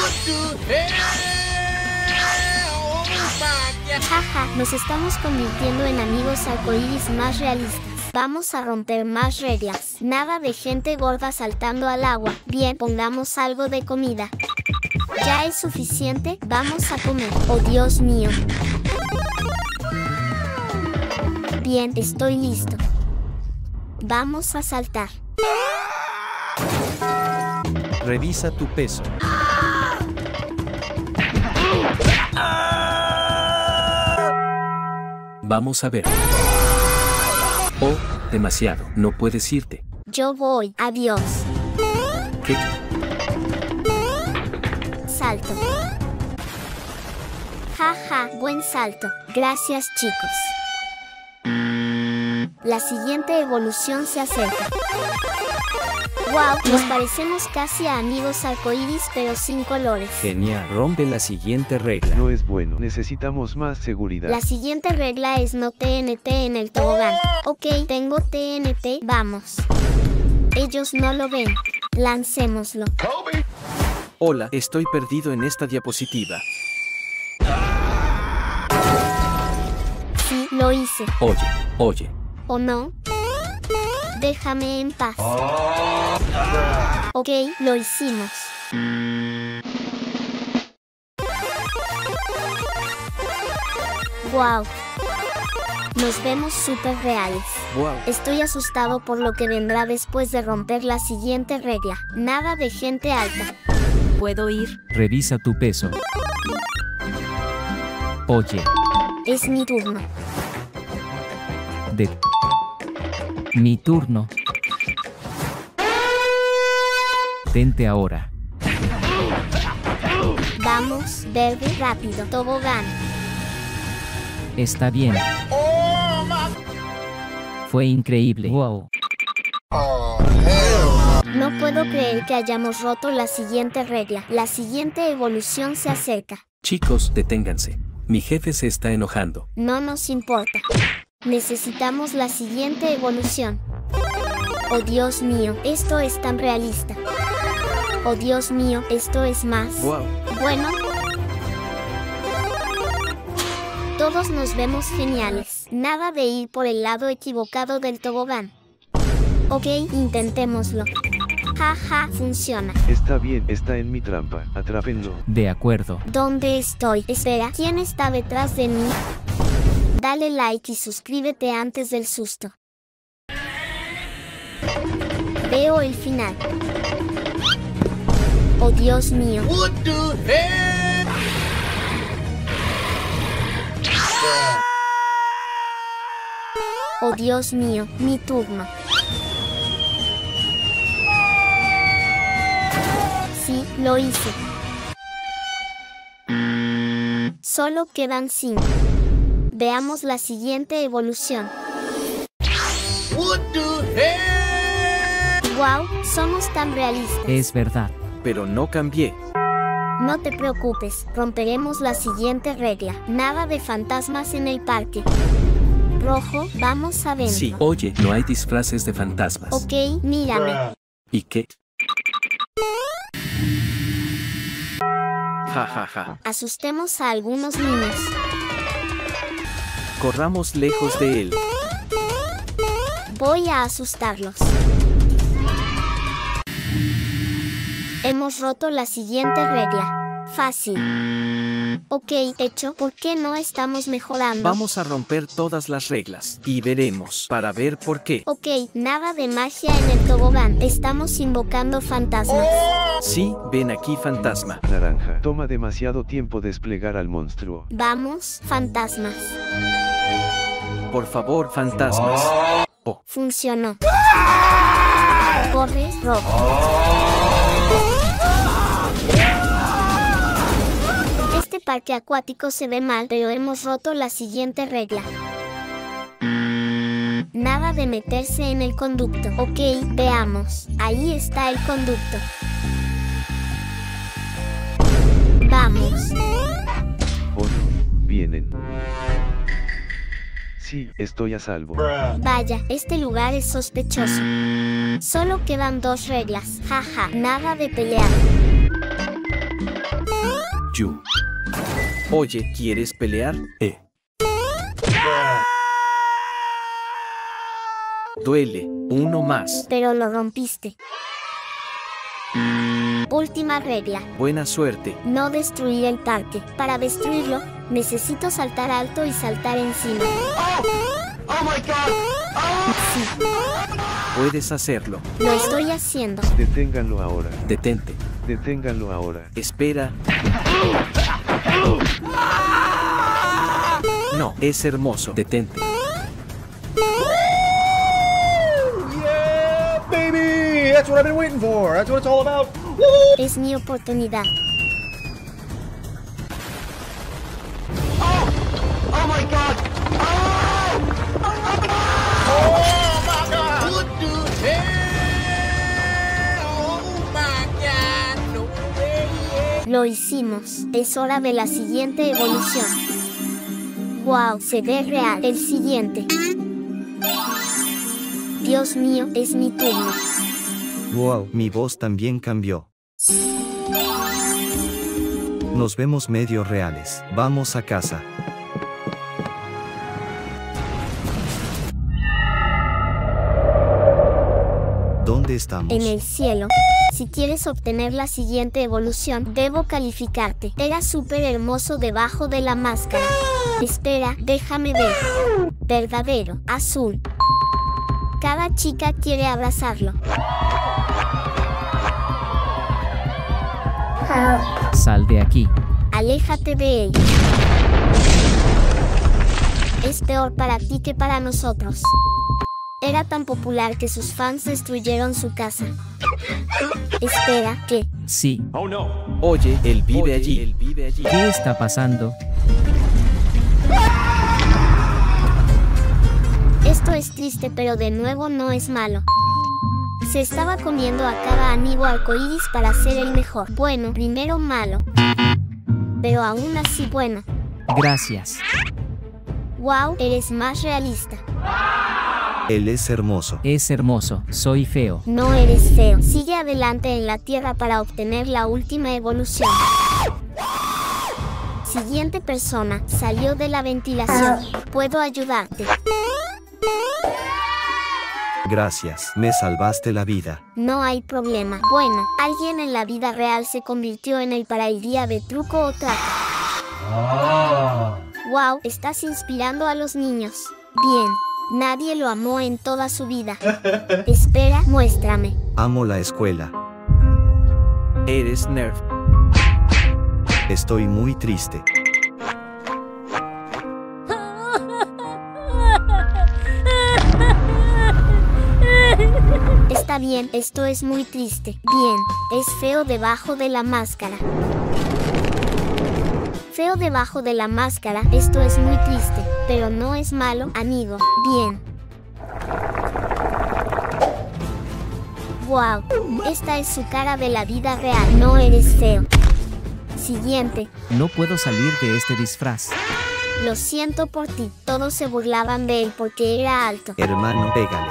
Jaja, nos estamos convirtiendo en amigos arcoíris más realistas. Vamos a romper más reglas. Nada de gente gorda saltando al agua. Bien, pongamos algo de comida. ¿Ya es suficiente? Vamos a comer. Oh, Dios mío. Bien, estoy listo. Vamos a saltar. Revisa tu peso. Vamos a ver. Oh, demasiado. No puedes irte. Yo voy. Adiós. ¿Qué? Salto. Jaja, ja, buen salto. Gracias, chicos. La siguiente evolución se acerca. ¡Wow! Nos parecemos casi a amigos arcoíris pero sin colores. Genial. Rompe la siguiente regla. No es bueno. Necesitamos más seguridad. La siguiente regla es no T N T en el tobogán. Ok, tengo T N T. Vamos. Ellos no lo ven. Lancémoslo. Hola, estoy perdido en esta diapositiva. Sí, lo hice. Oye, oye. ¿O no? Déjame en paz. Ok, lo hicimos. Wow. Nos vemos súper reales. Wow. Estoy asustado por lo que vendrá después de romper la siguiente regla. Nada de gente alta. ¿Puedo ir? Revisa tu peso. Oye, Es mi turno. de... Mi turno. Tente ahora. Vamos, verde, rápido. Tobogán. Está bien. Fue increíble. Wow. No puedo creer que hayamos roto la siguiente regla. La siguiente evolución se acerca. Chicos, deténganse. Mi jefe se está enojando. No nos importa. Necesitamos la siguiente evolución. Oh Dios mío, esto es tan realista. Oh Dios mío, esto es más. Wow. Bueno. Todos nos vemos geniales. Nada de ir por el lado equivocado del tobogán. Ok, intentémoslo. Jaja, ja, funciona. Está bien, está en mi trampa. Atrápenlo. De acuerdo. ¿Dónde estoy? Espera, ¿quién está detrás de mí? Dale like y suscríbete antes del susto. Veo el final. Oh Dios mío. What the heck? Oh Dios mío, mi turno. Sí, lo hice. Solo quedan cinco. Veamos la siguiente evolución. What the heck? Wow, somos tan realistas. Es verdad. Pero no cambié. No te preocupes, romperemos la siguiente regla. Nada de fantasmas en el parque. Rojo, vamos a verlo. Sí, oye, no hay disfraces de fantasmas. Ok, mírame. ¿Y qué? Ja, ja, ja. Asustemos a algunos niños. Corramos lejos de él. Voy a asustarlos. Hemos roto la siguiente regla. Fácil. Ok, hecho, ¿por qué no estamos mejorando? Vamos a romper todas las reglas y veremos para ver por qué. Ok, nada de magia en el tobogán. Estamos invocando fantasmas. Sí, ven aquí, fantasma. Naranja. Toma demasiado tiempo desplegar al monstruo. Vamos, fantasmas. Por favor, fantasmas. Oh. Funcionó. Corre, rojo. Este parque acuático se ve mal, pero hemos roto la siguiente regla. Nada de meterse en el conducto. Ok, veamos. Ahí está el conducto. Vamos. Oh no, vienen. Sí, estoy a salvo. Vaya, este lugar es sospechoso. Solo quedan dos reglas. Jaja, nada de pelear. Yu. Oye, ¿quieres pelear? Eh. Duele, uno más. Pero lo rompiste. Última regla. Buena suerte. No destruir el parque. Para destruirlo, necesito saltar alto y saltar encima. Oh, oh my God. Oh. Sí. Puedes hacerlo. Lo estoy haciendo. Deténganlo ahora. Detente. Deténganlo ahora. Espera. No, es hermoso. Detente. Yeah, baby! That's what I've been waiting for. That's what it's all about. Woo! Es mi oportunidad. Oh! Oh my God! Oh! Oh! Lo hicimos. Es hora de la siguiente evolución. Wow, se ve real. El siguiente. Dios mío, es mi turno. Wow, mi voz también cambió. Nos vemos medio reales. Vamos a casa. ¿Dónde estamos? En el cielo. Si quieres obtener la siguiente evolución, debo calificarte. Era súper hermoso debajo de la máscara. Espera, déjame ver. Verdadero, azul. Cada chica quiere abrazarlo. Sal de aquí. Aléjate de ella. Es peor para ti que para nosotros. Era tan popular que sus fans destruyeron su casa. Espera, ¿qué? Sí. Oh no. Oye, él vive allí. Él vive allí. ¿Qué está pasando? Esto es triste, pero de nuevo no es malo. Se estaba comiendo a cada amigo arcoíris para ser el mejor. Bueno, primero malo, pero aún así bueno. Gracias. Wow, eres más realista. Él es hermoso. Es hermoso. Soy feo. No eres feo. Sigue adelante en la Tierra para obtener la última evolución. Siguiente persona. Salió de la ventilación. ¿Puedo ayudarte? Gracias. Me salvaste la vida. No hay problema. Bueno, alguien en la vida real se convirtió en el para el día de truco o trato. Wow, estás inspirando a los niños. Bien. Nadie lo amó en toda su vida. Espera, muéstrame. Amo la escuela. Eres nerd. Estoy muy triste. Está bien, esto es muy triste. Bien, es feo debajo de la máscara. Feo debajo de la máscara, esto es muy triste, pero no es malo, amigo. Bien. Wow, esta es su cara de la vida real. No eres feo. Siguiente. No puedo salir de este disfraz. Lo siento por ti. Todos se burlaban de él porque era alto. Hermano, pégale.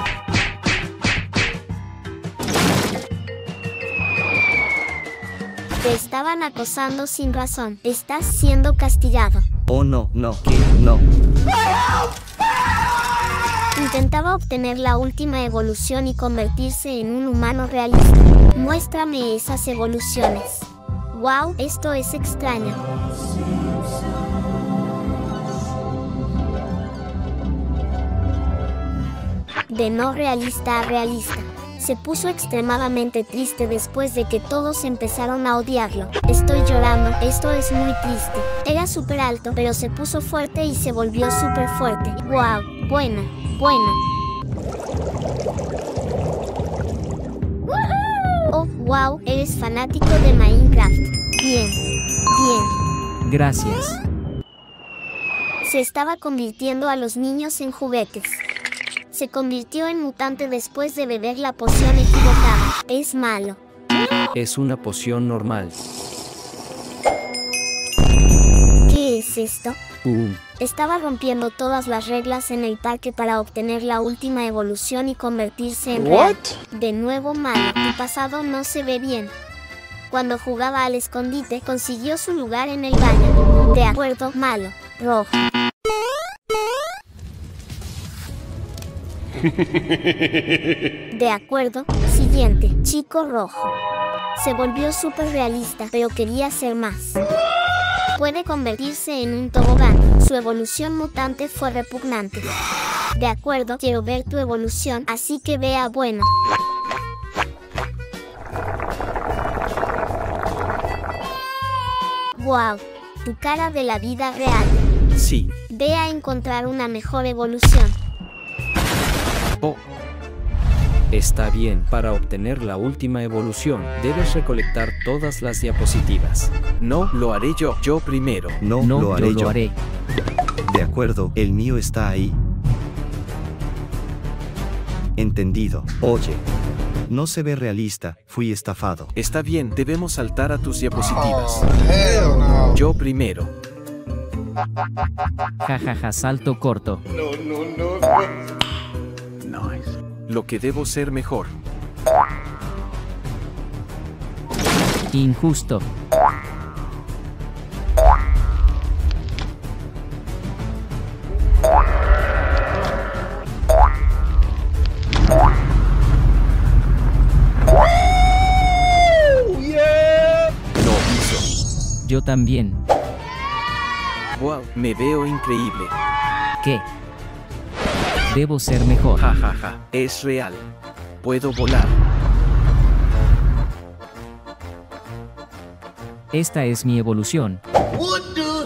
Te estaban acosando sin razón. Estás siendo castigado. Oh no, no, ¿qué? No. Intentaba obtener la última evolución y convertirse en un humano realista. Muéstrame esas evoluciones. Wow, esto es extraño. De no realista a realista. Se puso extremadamente triste después de que todos empezaron a odiarlo. Estoy llorando, esto es muy triste. Era súper alto, pero se puso fuerte y se volvió súper fuerte. Wow, bueno, bueno. Oh, wow, eres fanático de Minecraft. Bien, bien. Gracias. Se estaba convirtiendo a los niños en juguetes. Se convirtió en mutante después de beber la poción equivocada. Es malo. Es una poción normal. ¿Qué es esto? Uh. Estaba rompiendo todas las reglas en el parque para obtener la última evolución y convertirse en real. De nuevo malo. Tu pasado no se ve bien. Cuando jugaba al escondite, consiguió su lugar en el baño. De acuerdo, malo. Rojo. De acuerdo, siguiente, chico rojo. Se volvió súper realista, pero quería ser más. Puede convertirse en un tobogán. Su evolución mutante fue repugnante. De acuerdo, quiero ver tu evolución, así que vea bueno. Wow, tu cara de la vida real. Sí. Ve a encontrar una mejor evolución. Oh. Está bien, para obtener la última evolución, debes recolectar todas las diapositivas. No, lo haré yo, yo primero. No, no lo haré yo. yo. Lo haré. De acuerdo, el mío está ahí. Entendido. Oye, No se ve realista, fui estafado. Está bien, debemos saltar a tus diapositivas. Oh, hell no. Yo primero. Jajaja, ja, ja, salto corto. No, no, no. Nice. Lo que debo ser mejor. Injusto. Lo hizo. Yo también. Wow, me veo increíble. ¿Qué? Debo ser mejor. Ja, ja, ja. Es real. Puedo volar. Esta es mi evolución. Ah,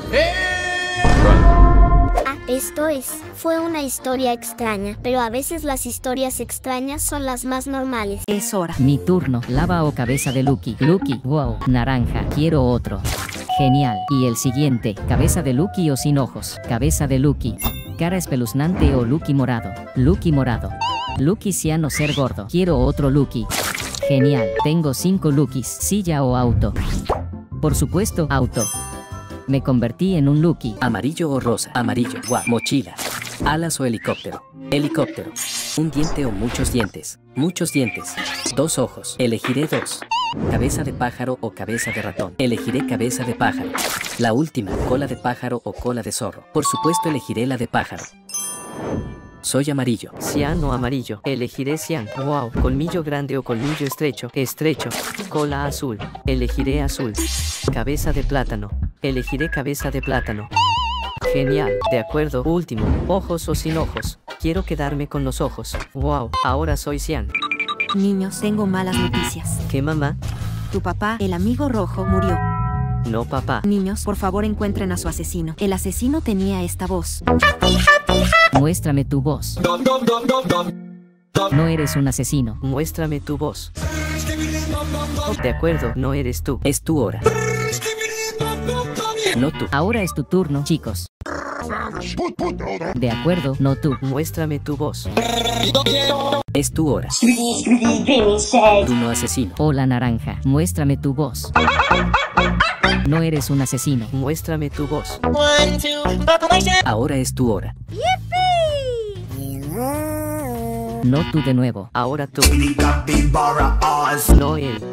esto es, fue una historia extraña, pero a veces las historias extrañas son las más normales. Es hora. Mi turno. Lava o cabeza de Lucky. Lucky, wow. Naranja, quiero otro. Genial. Y el siguiente, cabeza de Lucky o sin ojos. Cabeza de Lucky. Cara espeluznante o Lucky morado. Lucky morado. Lucky ciano ser gordo. Quiero otro Lucky. Genial. Tengo cinco Luckys. Silla o auto. Por supuesto, auto. Me convertí en un Lucky. Amarillo o rosa. Amarillo. Guau. Mochila. Alas o helicóptero. Helicóptero. Un diente o muchos dientes. Muchos dientes. Dos ojos. Elegiré dos. Cabeza de pájaro o cabeza de ratón. Elegiré cabeza de pájaro. La última, cola de pájaro o cola de zorro. Por supuesto elegiré la de pájaro. Soy amarillo. Cian o amarillo. Elegiré cian. Wow. Colmillo grande o colmillo estrecho. Estrecho. Cola azul. Elegiré azul. Cabeza de plátano. Elegiré cabeza de plátano. Genial. De acuerdo. Último. Ojos o sin ojos. Quiero quedarme con los ojos. Wow. Ahora soy cian. Niños, tengo malas noticias. ¿Qué, mamá? Tu papá, el amigo rojo, murió. No, papá. Niños, por favor encuentren a su asesino. El asesino tenía esta voz. Muéstrame tu voz. No eres un asesino. Muéstrame tu voz. De acuerdo, no eres tú. Es tu hora. No tú. Ahora es tu turno, chicos. De acuerdo, no tú. Muéstrame tu voz. Es tu hora. Tú no asesino. Hola, naranja. Muéstrame tu voz. No eres un asesino. Muéstrame tu voz. Ahora es tu hora. No tú de nuevo. Ahora tú. No él.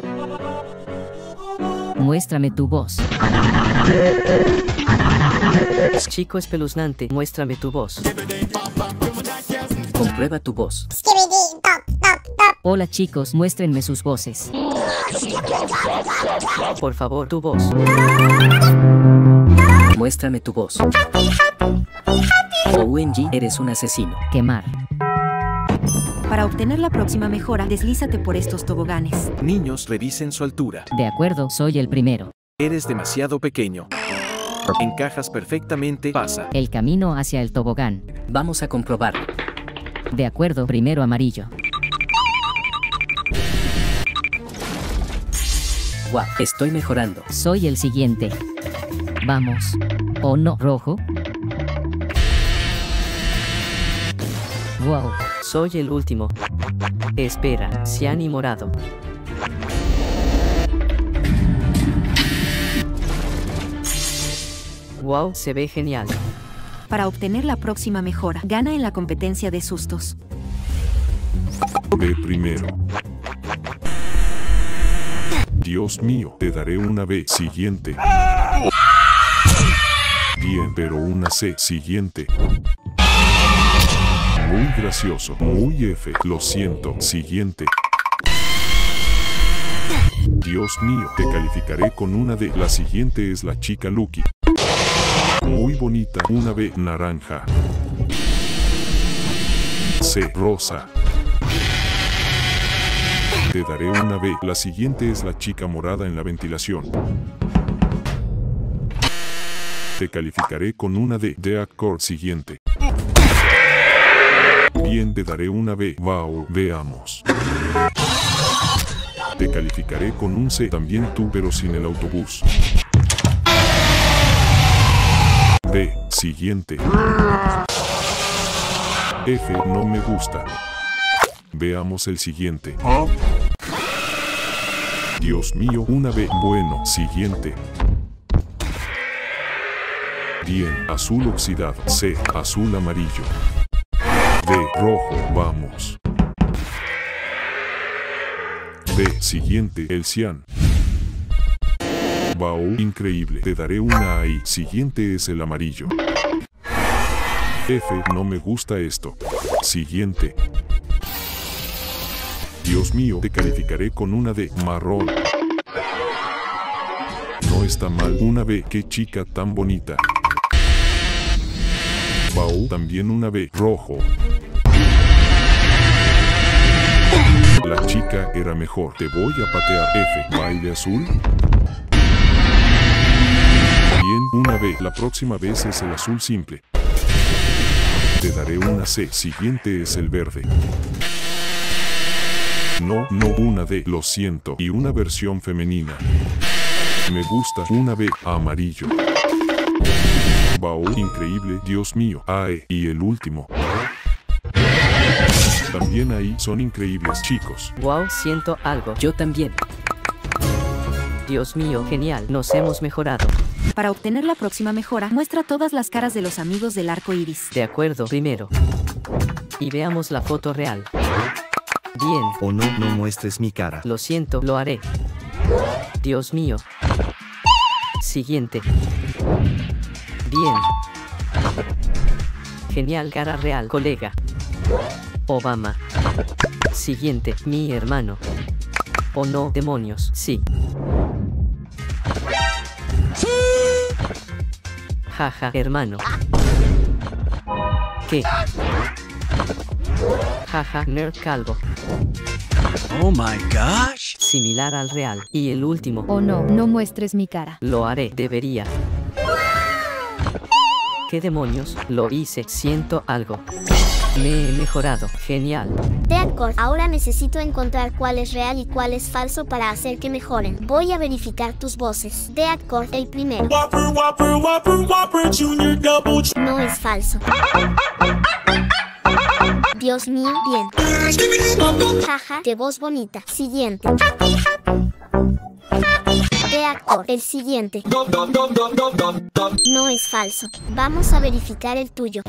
Muéstrame tu voz. Chico espeluznante, muéstrame tu voz. Comprueba tu voz. Hola chicos, muéstrenme sus voces. Por favor, tu voz. Muéstrame tu voz. O U N G, eres un asesino. Quemar. Para obtener la próxima mejora, deslízate por estos toboganes. Niños, revisen su altura. De acuerdo, soy el primero. Eres demasiado pequeño. Encajas perfectamente, pasa. El camino hacia el tobogán. Vamos a comprobarlo. De acuerdo, primero amarillo. Guau, estoy mejorando. Soy el siguiente. Vamos. ¿O no, rojo? Wow. Soy el último. Espera, cian y morado. Wow, se ve genial. Para obtener la próxima mejora, gana en la competencia de sustos. B primero. Dios mío, te daré una B. Siguiente. Bien, pero una C. Siguiente. Muy gracioso. Muy F. Lo siento. Siguiente. Dios mío, te calificaré con una D. La siguiente es la chica Lucky. Muy bonita. Una B. Naranja. C. Rosa. Te daré una B. La siguiente es la chica morada en la ventilación. Te calificaré con una D. De accord. Siguiente. Bien, te daré una B. Wow, veamos. Te calificaré con un C. También tú, pero sin el autobús. B. Siguiente. F. No me gusta. Veamos el siguiente. Dios mío, una B. Bueno, siguiente. Bien, azul oxidado. C. Azul amarillo. D. Rojo, vamos. D. Siguiente, el cian. Wow, increíble. Te daré una ahí. Siguiente es el amarillo. F. No me gusta esto. Siguiente. Dios mío, te calificaré con una D. Marrón. No está mal. Una B. Qué chica tan bonita. Wow, también una B. Rojo. La chica era mejor. Te voy a patear. F. Baile azul. Bien, una B. La próxima vez es el azul simple. Te daré una C. Siguiente es el verde. No, no, una D. Lo siento. Y una versión femenina. Me gusta. Una B. Amarillo. Wow, increíble. Dios mío. A E. Y el último. También ahí son increíbles, chicos. Wow, siento algo. Yo también. Dios mío, genial. Nos hemos mejorado. Para obtener la próxima mejora, muestra todas las caras de los amigos del arco iris. De acuerdo, primero. Y veamos la foto real. Bien. O no, no muestres mi cara. Lo siento, lo haré. Dios mío. Siguiente. Bien. Genial, cara real, colega. Obama. Siguiente, mi hermano. Oh no, demonios, sí. Jaja, hermano. ¿Qué? Jaja, nerd calvo. Oh my gosh. Similar al real. Y el último. Oh no, no muestres mi cara. Lo haré, debería. ¿Qué demonios? Lo hice, siento algo. Me he mejorado, genial. De acuerdo, ahora necesito encontrar cuál es real y cuál es falso para hacer que mejoren. Voy a verificar tus voces. De acuerdo, el primero. Whopper, Whopper, Whopper, Whopper, Junior Double. No es falso. Dios mío, bien. Jaja, qué voz bonita. Siguiente. De acuerdo, el siguiente. No es falso. Vamos a verificar el tuyo.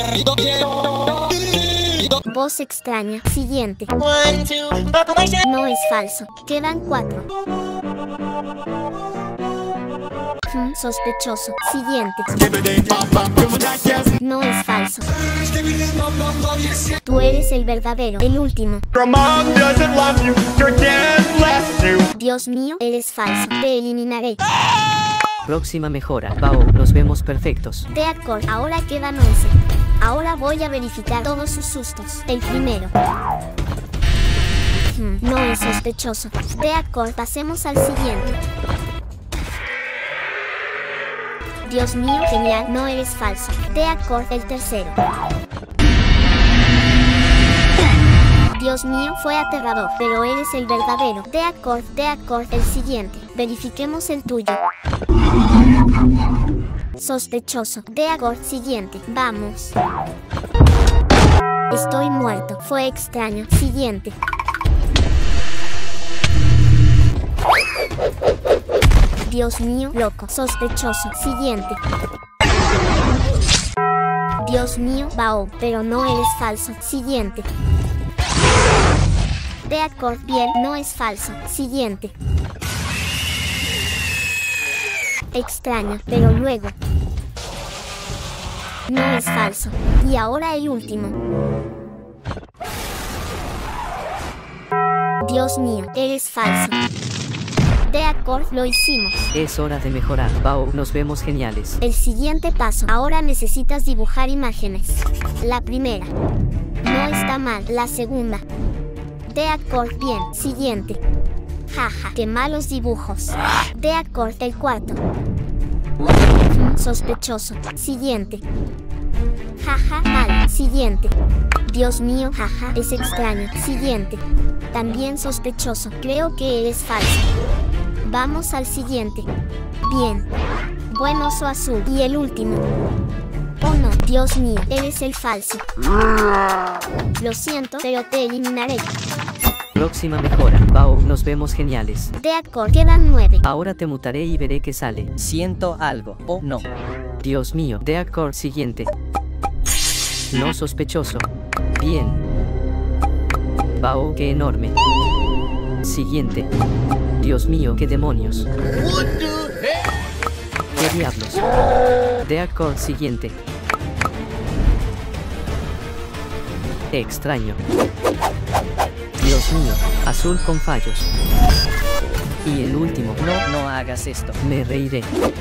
Voz extraña. Siguiente. No es falso. Quedan cuatro. Hmm, sospechoso. Siguiente. No es falso. Tú eres el verdadero. El último. Dios mío, eres falso. Te eliminaré. Próxima mejora. Bao, nos vemos perfectos. De acuerdo, ahora quedan once. Ahora voy a verificar todos sus sustos. El primero. Hmm, no es sospechoso. De acuerdo, pasemos al siguiente. Dios mío, genial, no eres falso. De acuerdo, el tercero. Dios mío, fue aterrador, pero eres el verdadero. De acuerdo, de acuerdo, el siguiente. Verifiquemos el tuyo. Sospechoso. De acuerdo, siguiente. Vamos. Estoy muerto. Fue extraño. Siguiente. Dios mío, loco. Sospechoso. Siguiente. Dios mío, Bao, pero no eres falso. Siguiente. De acuerdo, bien, no es falso. Siguiente. Extraño, pero luego. No es falso. Y ahora el último. Dios mío, eres falso. De acuerdo, lo hicimos. Es hora de mejorar. Bao, nos vemos geniales. El siguiente paso. Ahora necesitas dibujar imágenes. La primera. No está mal. La segunda. De acuerdo, bien. Siguiente. Jaja, qué malos dibujos. De acuerdo, el cuarto. Sospechoso. Siguiente. Jaja, mal. Siguiente. Dios mío, jaja, es extraño. Siguiente. También sospechoso. Creo que eres falso. Vamos al siguiente. Bien. Buen oso azul. Y el último. Oh no, Dios mío, eres el falso. Lo siento, pero te eliminaré. Próxima mejora. Bao, nos vemos geniales. De acuerdo, quedan nueve. Ahora te mutaré y veré qué sale. Siento algo. Oh no. Dios mío. De acuerdo, siguiente. No sospechoso. Bien. Bao, qué enorme. Siguiente. Dios mío, qué demonios. ¿Qué diablos? De acuerdo, siguiente. Extraño. Dios mío, azul con fallos. Y el último. No, no hagas esto. Me reiré.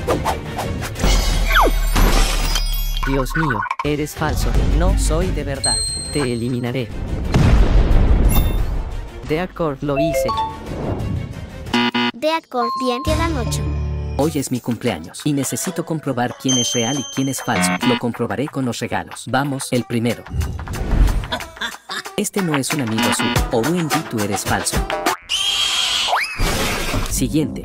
Dios mío, eres falso. No soy de verdad. Te eliminaré. De acuerdo, lo hice. De acuerdo, bien, quedan ocho. Hoy es mi cumpleaños y necesito comprobar quién es real y quién es falso. Lo comprobaré con los regalos. Vamos, el primero. Este no es un amigo azul. O M G, tú eres falso. Siguiente.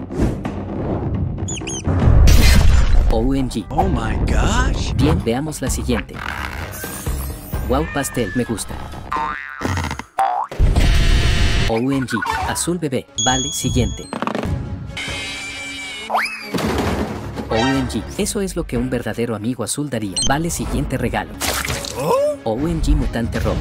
O M G. Oh my gosh. Bien, veamos la siguiente. Wow, pastel, me gusta. O M G. Azul bebé. Vale, siguiente. O M G. Eso es lo que un verdadero amigo azul daría. Vale, siguiente regalo. O M G mutante rojo.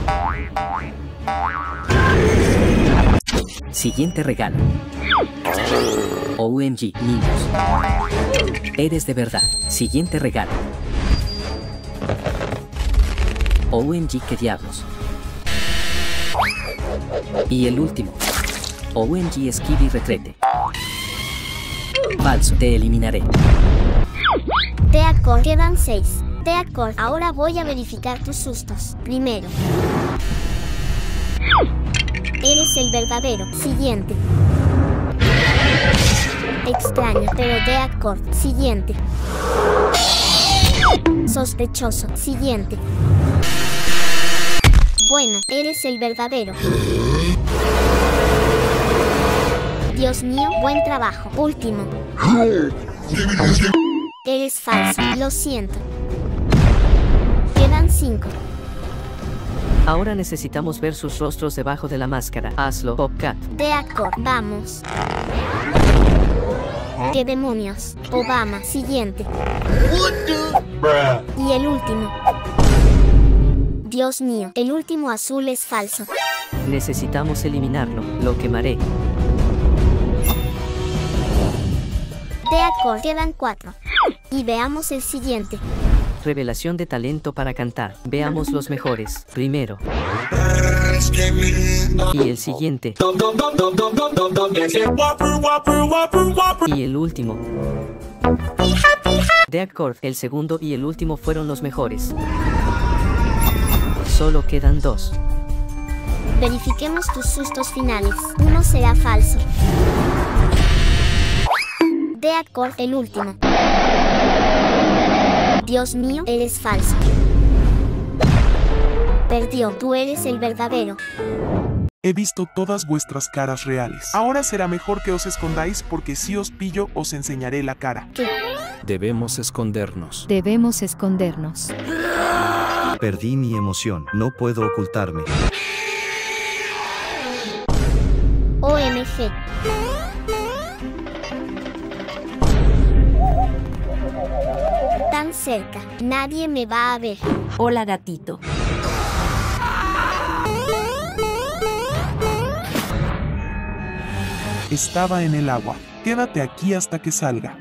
Siguiente regalo. O M G, niños. Eres de verdad. Siguiente regalo. O M G, qué diablos. Y el último. O M G, esquiva y retrete. Falso, te eliminaré. De acuerdo, quedan seis. De acuerdo, ahora voy a verificar tus sustos. Primero. Eres el verdadero. Siguiente. Extraño, pero de acuerdo. Siguiente. Sospechoso. Siguiente. Bueno, eres el verdadero. Dios mío, buen trabajo. Último. Eres falso. Lo siento. Quedan cinco. Ahora necesitamos ver sus rostros debajo de la máscara. Hazlo, Popcat. De acuerdo, vamos. ¿Qué demonios? Obama, siguiente. Y el último. Dios mío, el último azul es falso. Necesitamos eliminarlo. Lo quemaré. De acuerdo, quedan cuatro. Y veamos el siguiente. Revelación de talento para cantar. Veamos los mejores. Primero. Y el siguiente. Y el último. De acuerdo, el segundo y el último fueron los mejores. Solo quedan dos. Verifiquemos tus sustos finales. Uno será falso. De acuerdo, el último. Dios mío, eres falso. Perdió, tú eres el verdadero. He visto todas vuestras caras reales. Ahora será mejor que os escondáis porque si os pillo os enseñaré la cara. ¿Qué? Debemos escondernos. Debemos escondernos. Perdí mi emoción, no puedo ocultarme. O M G. Tan cerca, nadie me va a ver. Hola, gatito. Estaba en el agua. Quédate aquí hasta que salga.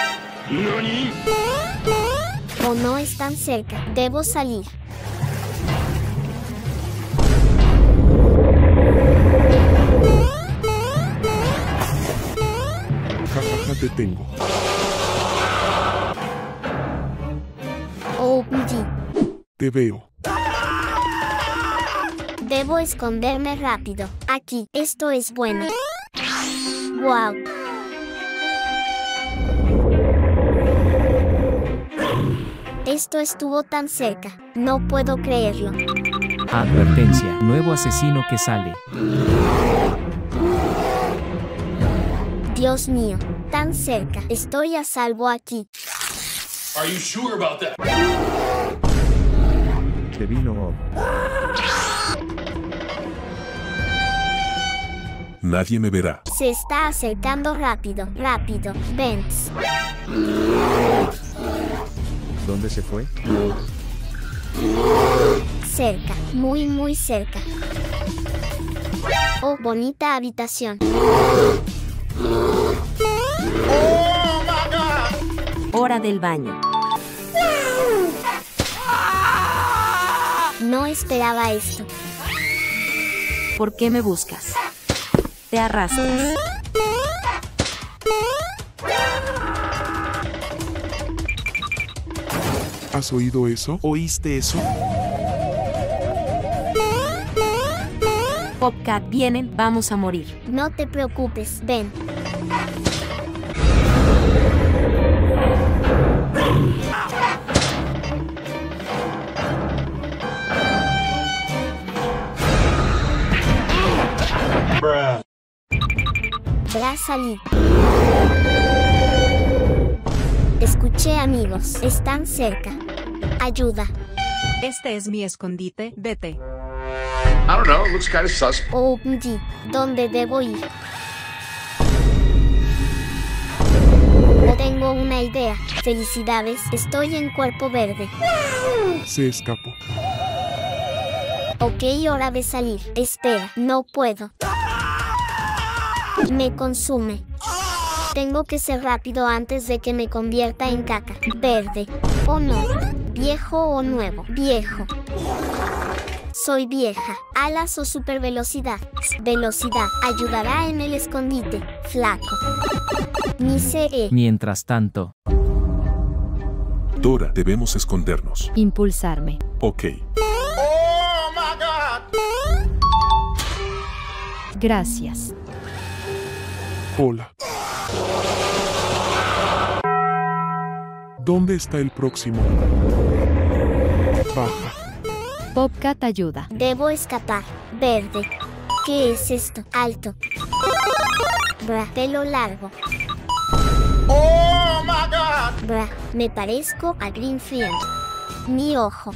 O no es tan cerca, debo salir. Jajaja, te tengo. O M G. Te veo. Debo esconderme rápido. Aquí, esto es bueno. Wow. Esto estuvo tan cerca. No puedo creerlo. Advertencia, nuevo asesino que sale. Dios mío, tan cerca. Estoy a salvo aquí. Are you sure about that? Te vino Bob. Nadie me verá. Se está acercando rápido, rápido. Vents. ¿Dónde se fue? Cerca, muy muy cerca. Oh, bonita habitación. Hora del baño. No esperaba esto. ¿Por qué me buscas? Te arrastras. ¿Has oído eso? ¿Oíste eso? Popcat, vienen, vamos a morir. No te preocupes, ven. Bruh. Bra salí. Escuché, amigos, están cerca. Ayuda. Este es mi escondite, vete. I don't know, it looks kind of sus. O M G, ¿dónde debo ir? Tengo una idea. Felicidades, estoy en cuerpo verde. Se escapó. Ok, hora de salir. Espera, no puedo. Me consume. Tengo que ser rápido antes de que me convierta en caca. Verde. ¿O no? ¿Viejo o nuevo? Viejo. Soy vieja. Alas o super velocidad. Velocidad. Ayudará en el escondite. Flaco. Ni sé. Mientras tanto. Dora, debemos escondernos. Impulsarme. Ok. Oh my God. Gracias. Hola. ¿Dónde está el próximo? Baja. Popcat ayuda. Debo escapar. Verde. ¿Qué es esto? Alto. Bra, pelo largo. Oh my God. Bra, me parezco a Green Friend. Mi ojo.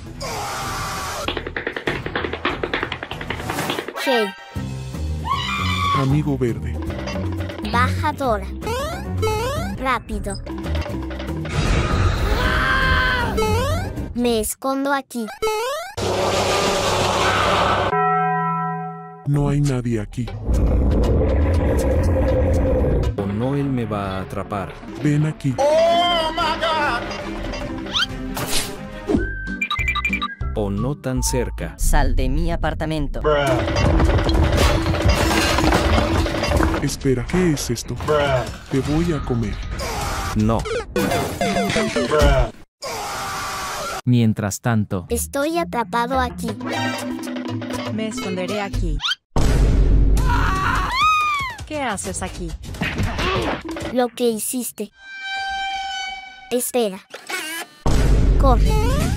Hey. Amigo verde. Baja Dora. Rápido. Me escondo aquí. No hay nadie aquí. O no, él me va a atrapar. Ven aquí. Oh my God. O no tan cerca. Sal de mi apartamento. Bruh. Espera, ¿qué es esto? Bruh. Te voy a comer. No. Bruh. Mientras tanto. Estoy atrapado aquí. Me esconderé aquí. ¿Qué haces aquí? Lo que hiciste. Espera. Corre.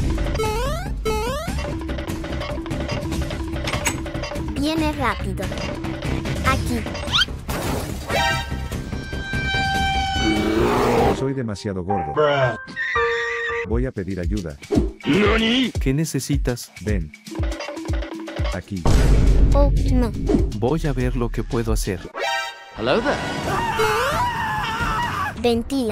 Viene rápido. Aquí. Soy demasiado gordo. Bruh. Voy a pedir ayuda. ¿Nani? ¿Qué necesitas? Ven. Aquí. Oh, no. Voy a ver lo que puedo hacer. Hello there. Ventila.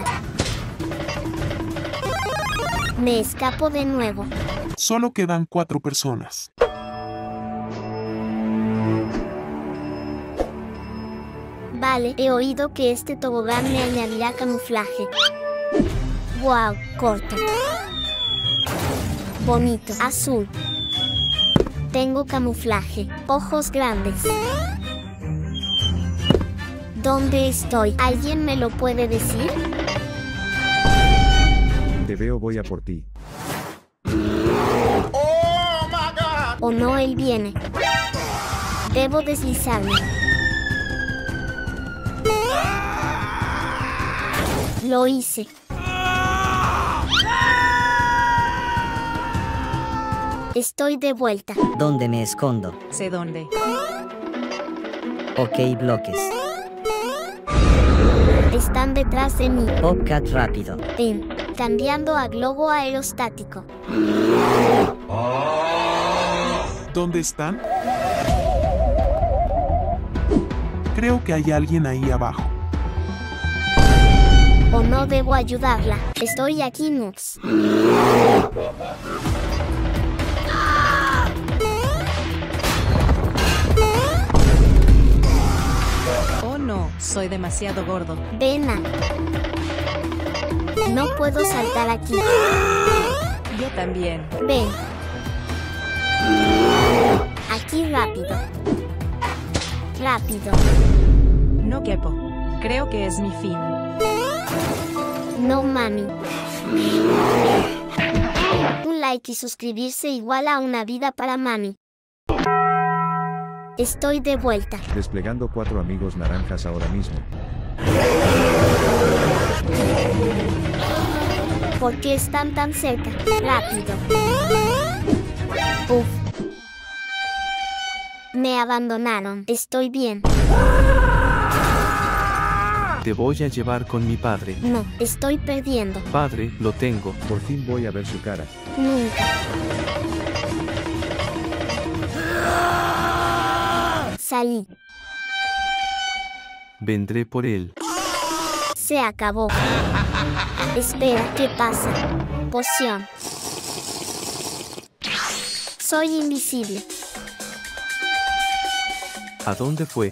Me escapo de nuevo. Solo quedan cuatro personas. Vale, he oído que este tobogán me añadirá camuflaje. Wow, corto. Bonito, azul. Tengo camuflaje, ojos grandes. ¿Dónde estoy? ¿Alguien me lo puede decir? Te veo, voy a por ti. Oh my God. ¿O no él viene? Debo deslizarme. Lo hice. Estoy de vuelta. ¿Dónde me escondo? Sé dónde. Ok, bloques. Están detrás de mí. Popcat rápido. Ven. Cambiando a globo aerostático. ¿Dónde están? Creo que hay alguien ahí abajo. ¿O no debo ayudarla? Estoy aquí, Noobs. Oh no, soy demasiado gordo. Ven a... No puedo saltar aquí. Yo también. Ven. Aquí rápido. Rápido. No quepo. Creo que es mi fin. No, mami. Un like y suscribirse igual a una vida para mami. Estoy de vuelta. Desplegando cuatro amigos naranjas ahora mismo. ¿Por qué están tan cerca? Rápido. Uf. Me abandonaron. Estoy bien. Te voy a llevar con mi padre. No, estoy perdiendo. Padre, lo tengo. Por fin voy a ver su cara. Nunca. Salí. Vendré por él. Se acabó. Espera, ¿qué pasa? Poción. Soy invisible. ¿A dónde fue?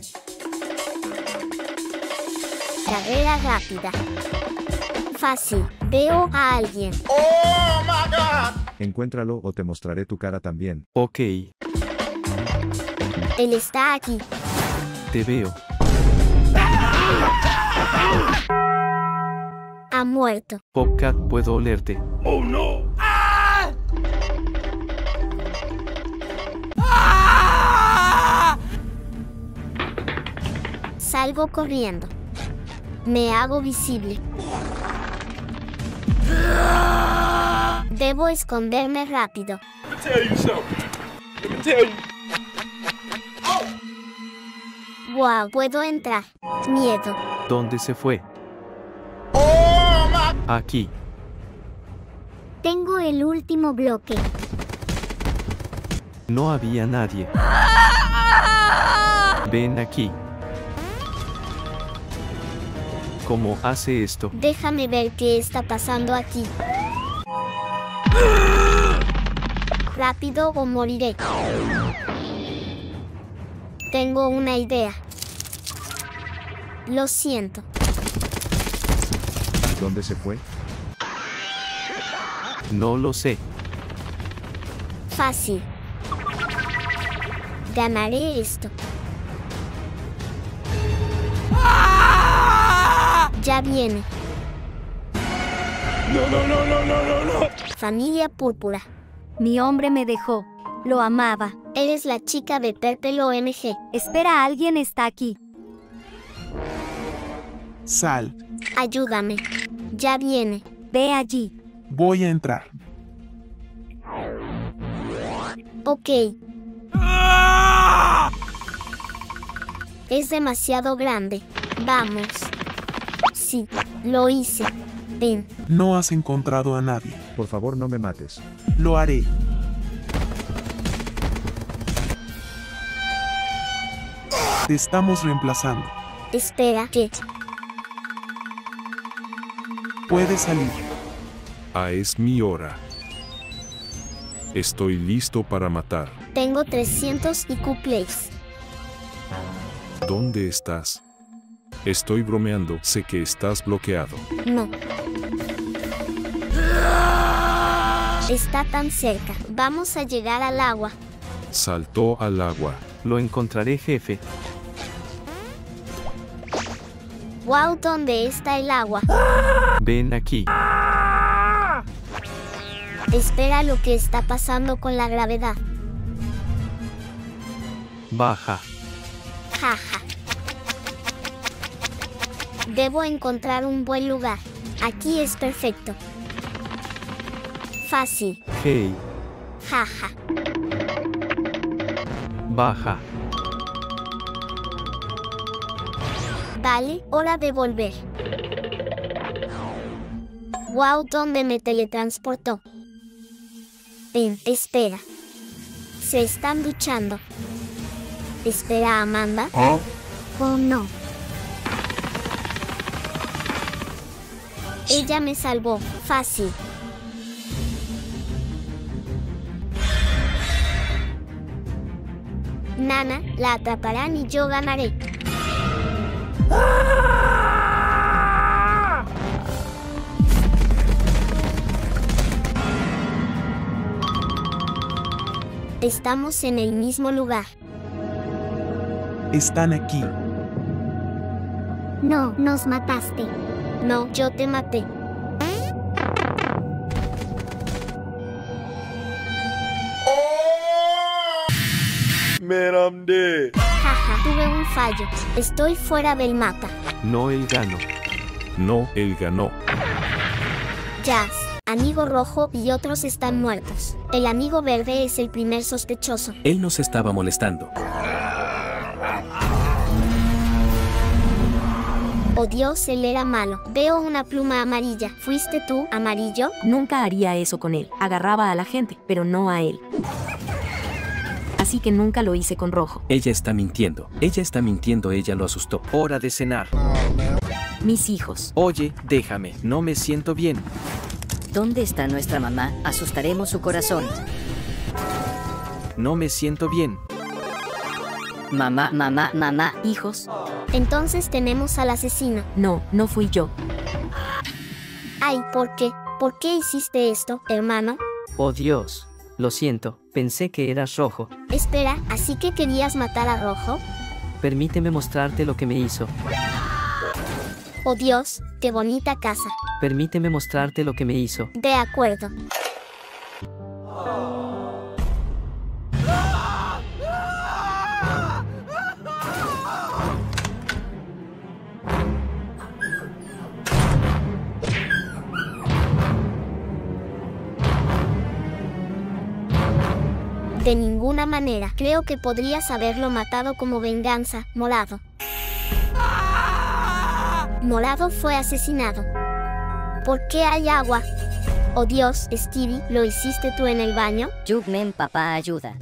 Carrera rápida. Fácil. Veo a alguien. Oh my God. Encuéntralo o te mostraré tu cara también. Ok. Él está aquí. Te veo. Ha muerto. Popcat, puedo olerte. Oh no. Salgo corriendo. Me hago visible. Debo esconderme rápido. Let me tell you something. Let me tell you. Wow, puedo entrar. Miedo. ¿Dónde se fue? Oh my. Aquí. Tengo el último bloque. No había nadie. Ven aquí. ¿Cómo hace esto? Déjame ver qué está pasando aquí. Rápido o moriré. Tengo una idea. Lo siento. ¿Dónde se fue? No lo sé. Fácil. Ganaré esto. Ya viene. No, no, no, no, no, no, no. Familia Púrpura. Mi hombre me dejó. Lo amaba. Eres la chica de Purple O M G. Espera, alguien está aquí. Sal. Ayúdame. Ya viene. Ve allí. Voy a entrar. Ok. Es demasiado grande. Vamos. Sí, lo hice. Ven. No has encontrado a nadie. Por favor, no me mates. Lo haré. Te estamos reemplazando. Espera, ¿qué? Puedes salir. Ah, es mi hora. Estoy listo para matar. Tengo trescientos I Q plays. ¿Dónde estás? Estoy bromeando, sé que estás bloqueado. No. Está tan cerca. Vamos a llegar al agua. Saltó al agua. Lo encontraré, jefe. Wow, ¿dónde está el agua? Ven aquí. Espera lo que está pasando con la gravedad. Baja. Jaja. Debo encontrar un buen lugar. Aquí es perfecto. Fácil. Hey. Jaja. Baja. Vale, hora de volver. Wow, ¿dónde me teletransportó? Ven, espera. Se están duchando. Espera, Amanda. ¿Ah? Oh, no. Ella me salvó. Fácil. Nana, la atraparán y yo ganaré. Estamos en el mismo lugar. Están aquí. No, nos mataste. No, yo te maté. Man, I'm dead. Jaja, tuve un fallo. Estoy fuera del mapa. No, él ganó. No, él ganó. Jazz, amigo rojo y otros están muertos. El amigo verde es el primer sospechoso. Él nos estaba molestando. Oh Dios, él era malo. Veo una pluma amarilla. ¿Fuiste tú, amarillo? Nunca haría eso con él. Agarraba a la gente, pero no a él. Así que nunca lo hice con rojo. Ella está mintiendo. Ella está mintiendo, ella lo asustó. Hora de cenar. Mis hijos. Oye, déjame, no me siento bien. ¿Dónde está nuestra mamá? Asustaremos su corazón. No me siento bien. Mamá, mamá, mamá. Hijos. Entonces tenemos al asesino. No, no fui yo. Ay, ¿por qué? ¿Por qué hiciste esto, hermano? Oh Dios, lo siento, pensé que eras rojo. Espera, ¿así que querías matar a Rojo? Permíteme mostrarte lo que me hizo. Oh Dios, qué bonita casa. Permíteme mostrarte lo que me hizo. De acuerdo. De ninguna manera. Creo que podrías haberlo matado como venganza, Morado. Morado fue asesinado. ¿Por qué hay agua? Oh Dios, Stevie, ¿lo hiciste tú en el baño? Jugman, papá, ayuda.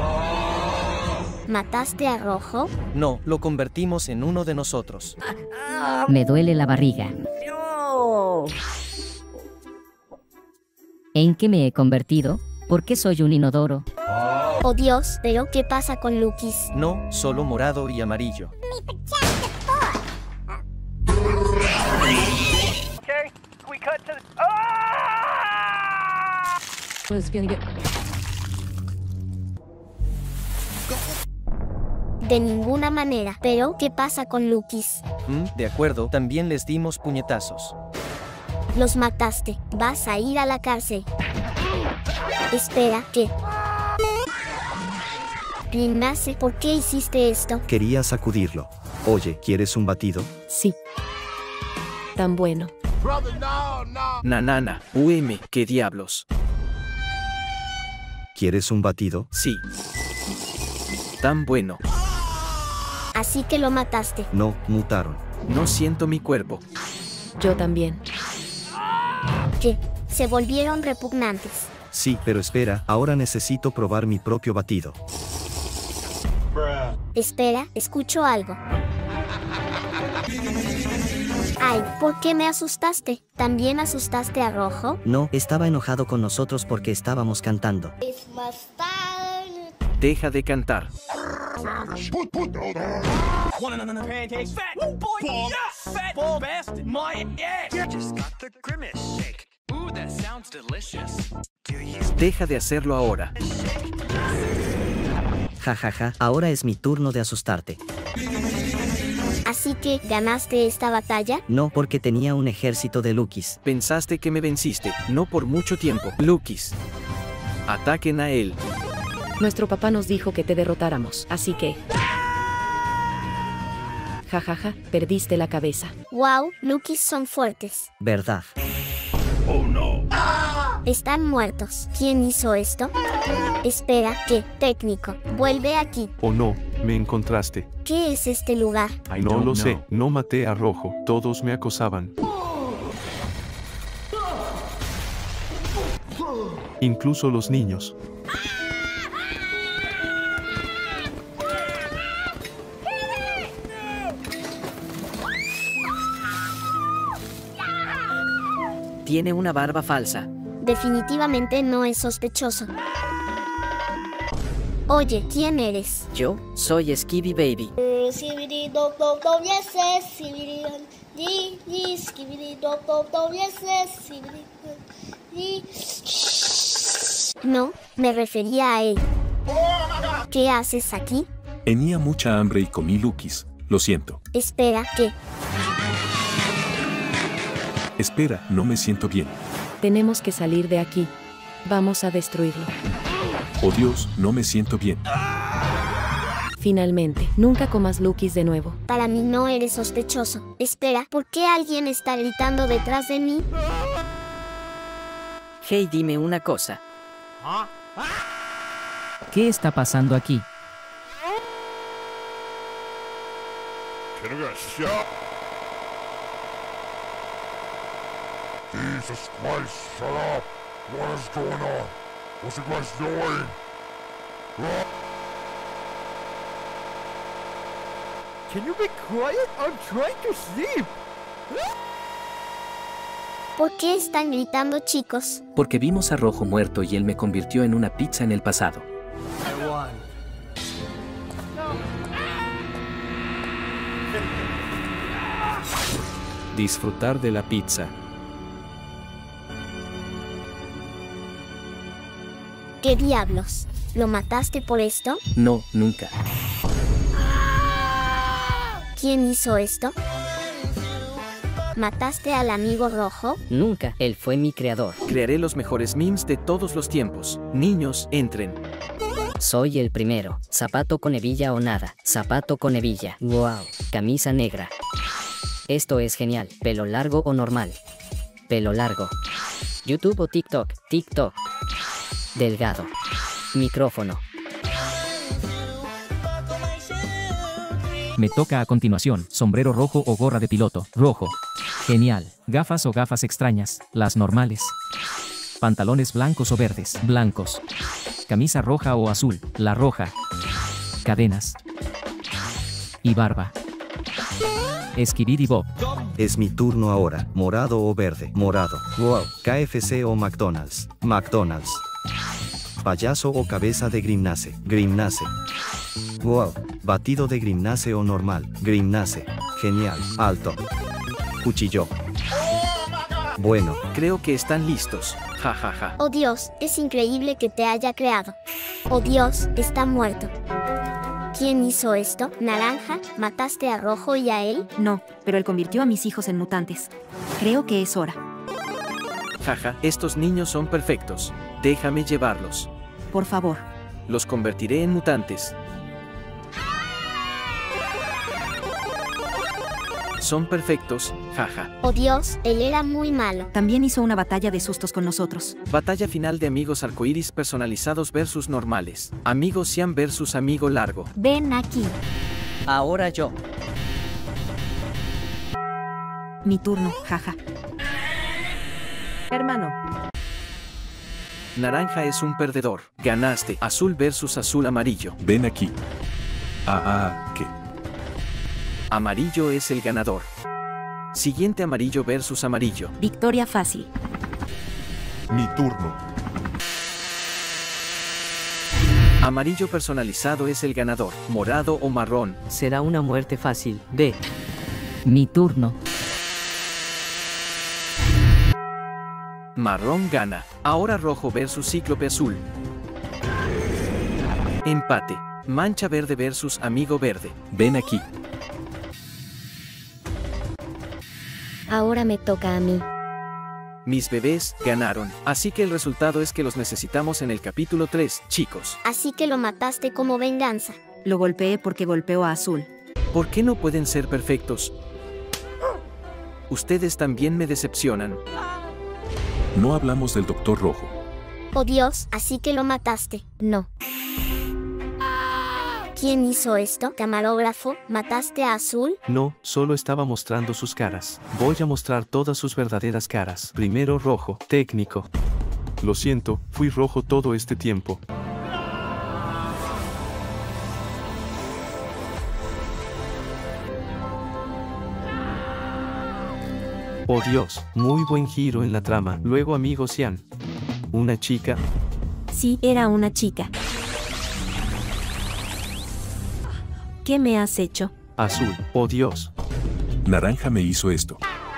¿Mataste a Rojo? No, lo convertimos en uno de nosotros. Me duele la barriga. No. ¿En qué me he convertido? ¿Por qué soy un inodoro? Oh Dios, ¿pero qué pasa con Lukis? No, solo morado y amarillo. De ninguna manera. ¿Pero qué pasa con Lukis? Mm, de acuerdo, también les dimos puñetazos. Los mataste. Vas a ir a la cárcel. Espera, ¿qué? Rinase, ¿por qué hiciste esto? Quería sacudirlo. Oye, ¿quieres un batido? Sí. Tan bueno. Nanana, U M, ¿qué diablos? ¿Quieres un batido? Sí. Tan bueno. Así que lo mataste. No, mutaron. No siento mi cuerpo. Yo también. ¿Qué? Se volvieron repugnantes. Sí, pero espera, ahora necesito probar mi propio batido. Espera, escucho algo. Ay, ¿por qué me asustaste? ¿También asustaste a Rojo? No, estaba enojado con nosotros porque estábamos cantando. Deja de cantar. Deja de hacerlo ahora. Ja, ja, ja, ahora es mi turno de asustarte. ¿Así que ganaste esta batalla? No, porque tenía un ejército de Lukis. Pensaste que me venciste, no por mucho tiempo. Lukis. Ataquen a él. Nuestro papá nos dijo que te derrotáramos, así que... Ja, ja, ja, perdiste la cabeza. Wow, Lukis son fuertes. ¿Verdad? Oh no. Están muertos. ¿Quién hizo esto? Espera, ¿qué? Técnico, vuelve aquí. Oh no, me encontraste. ¿Qué es este lugar? No lo sé, no maté a Rojo, todos me acosaban. incluso los niños. Tiene una barba falsa. Definitivamente no es sospechoso. Oye, ¿quién eres? Yo soy Skibidi Baby. No, me refería a él. ¿Qué haces aquí? Tenía mucha hambre y comí Lukis. Lo siento. Espera, ¿qué? Espera, no me siento bien. Tenemos que salir de aquí. Vamos a destruirlo. Oh Dios, no me siento bien. Finalmente, nunca comas Lukis de nuevo. Para mí no eres sospechoso. Espera, ¿por qué alguien está gritando detrás de mí? Hey, dime una cosa. ¿Qué está pasando aquí? Jesus Christ, shut up! What is going on? What's you guys doing? Can you be quiet? I'm trying to sleep. ¿Por qué están gritando, chicos? Porque vimos a Rojo muerto y él me convirtió en una pizza en el pasado. I won. Disfrutar de la pizza. ¿Qué diablos? ¿Lo mataste por esto? No, nunca. ¿Quién hizo esto? ¿Mataste al amigo rojo? Nunca, él fue mi creador. Crearé los mejores memes de todos los tiempos. Niños, entren. Soy el primero. Zapato con hebilla o nada. Zapato con hebilla. Wow. Camisa negra. Esto es genial. Pelo largo o normal. Pelo largo. YouTube o TikTok. TikTok. Delgado. Micrófono. Me toca a continuación, sombrero rojo o gorra de piloto, rojo. Genial. Gafas o gafas extrañas, las normales. Pantalones blancos o verdes, blancos. Camisa roja o azul, la roja. Cadenas. Y barba. Skibidi Bob. Es mi turno ahora. Morado o verde. Morado. Wow. K F C o McDonald's. McDonald's. Payaso o cabeza de Grimnace. Grimnace. Wow. Batido de Grimnace o normal. Grimnace. Genial. Alto. Cuchillo. Bueno. Creo que están listos. Ja, ja, ja. Oh Dios, es increíble que te haya creado. Oh Dios, está muerto. ¿Quién hizo esto? ¿Naranja? ¿Mataste a Rojo y a él? No, pero él convirtió a mis hijos en mutantes. Creo que es hora. Jaja, estos niños son perfectos. Déjame llevarlos. Por favor. Los convertiré en mutantes. Son perfectos, jaja. Oh Dios, él era muy malo. También hizo una batalla de sustos con nosotros. Batalla final de amigos arcoíris personalizados versus normales. Amigo Cian versus amigo largo. Ven aquí. Ahora yo. Mi turno, jaja. Hermano. Naranja es un perdedor. Ganaste. Azul versus azul amarillo. Ven aquí. Ah, ah, ¿qué? Amarillo es el ganador. Siguiente amarillo versus amarillo. Victoria fácil. Mi turno. Amarillo personalizado es el ganador. Morado o marrón. Será una muerte fácil. B. Mi turno. Marrón gana. Ahora rojo versus cíclope azul. Empate. Mancha verde versus amigo verde. Ven aquí. Ahora me toca a mí. Mis bebés ganaron, así que el resultado es que los necesitamos en el capítulo tres, chicos. Así que lo mataste como venganza. Lo golpeé porque golpeó a Azul. ¿Por qué no pueden ser perfectos? Ustedes también me decepcionan. No hablamos del Doctor Rojo. Oh Dios, así que lo mataste. No. ¿Quién hizo esto? ¿Camarógrafo? ¿Mataste a Azul? No, solo estaba mostrando sus caras. Voy a mostrar todas sus verdaderas caras. Primero rojo, técnico. Lo siento, fui rojo todo este tiempo. Oh Dios, muy buen giro en la trama. Luego amigo Cian. ¿Una chica? Sí, era una chica. ¿Qué me has hecho? Azul. Oh Dios. Naranja me hizo esto.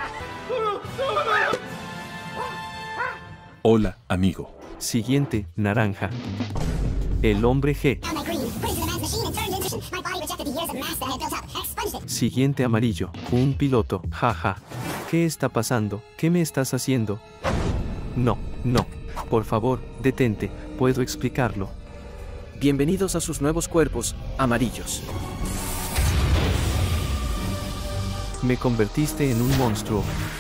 Hola, amigo. Siguiente, naranja. El hombre G. Siguiente, amarillo. Un piloto. Jaja. ¿Qué está pasando? ¿Qué me estás haciendo? No, no. Por favor, detente. Puedo explicarlo. Bienvenidos a sus nuevos cuerpos, amarillos. Me convertiste en un monstruo.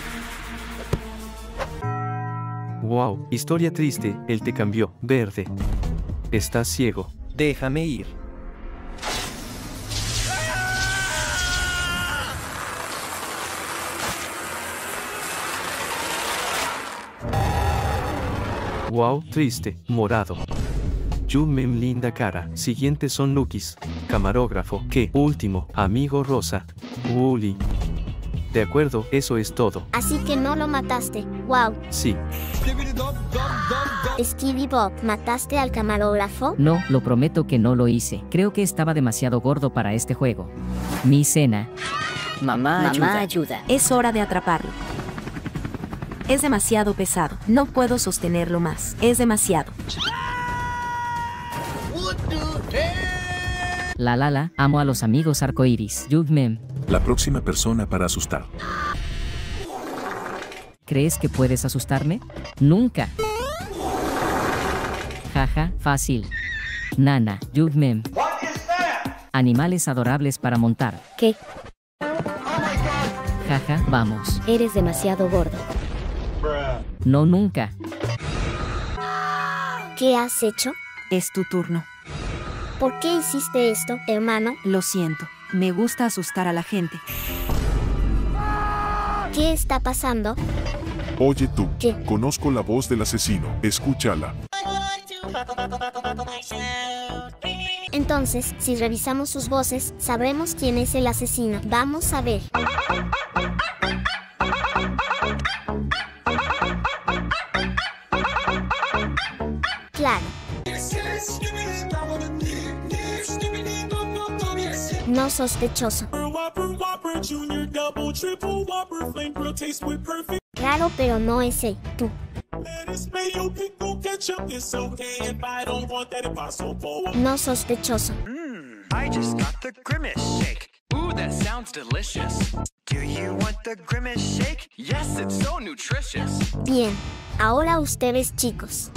Wow, historia triste, él te cambió. Verde. Estás ciego. Déjame ir. Wow, triste, morado. Jumem, linda cara. Siguientes son Lukis. Camarógrafo. ¿Qué? Último, amigo rosa. Uli. De acuerdo, eso es todo. Así que no lo mataste. Wow. Sí. Skibidi Bob, ¿mataste al camarógrafo? No, lo prometo que no lo hice. Creo que estaba demasiado gordo para este juego. Mi cena. Mamá, ayuda. Mamá, ayuda. Es hora de atraparlo. Es demasiado pesado. No puedo sostenerlo más. Es demasiado. La la la, amo a los amigos arcoíris. Jugmem. La próxima persona para asustar. ¿Crees que puedes asustarme? Nunca. Jaja, fácil. Nana, Jugmem. Animales adorables para montar. ¿Qué? Jaja, vamos. Eres demasiado gordo. No, nunca. ¿Qué has hecho? Es tu turno. ¿Por qué hiciste esto, hermano? Lo siento. Me gusta asustar a la gente. ¿Qué está pasando? Oye tú, ¿Qué? Conozco la voz del asesino, escúchala. Entonces, si revisamos sus voces, sabremos quién es el asesino. Vamos a ver. Claro. No sospechoso. Raro, pero no es él. Tú. No sospechoso. Mm, I just got the Grimace shake. Ooh, that sounds delicious. Do you want the Grimace shake? Yes, it's so nutritious. Bien. Ahora ustedes, chicos.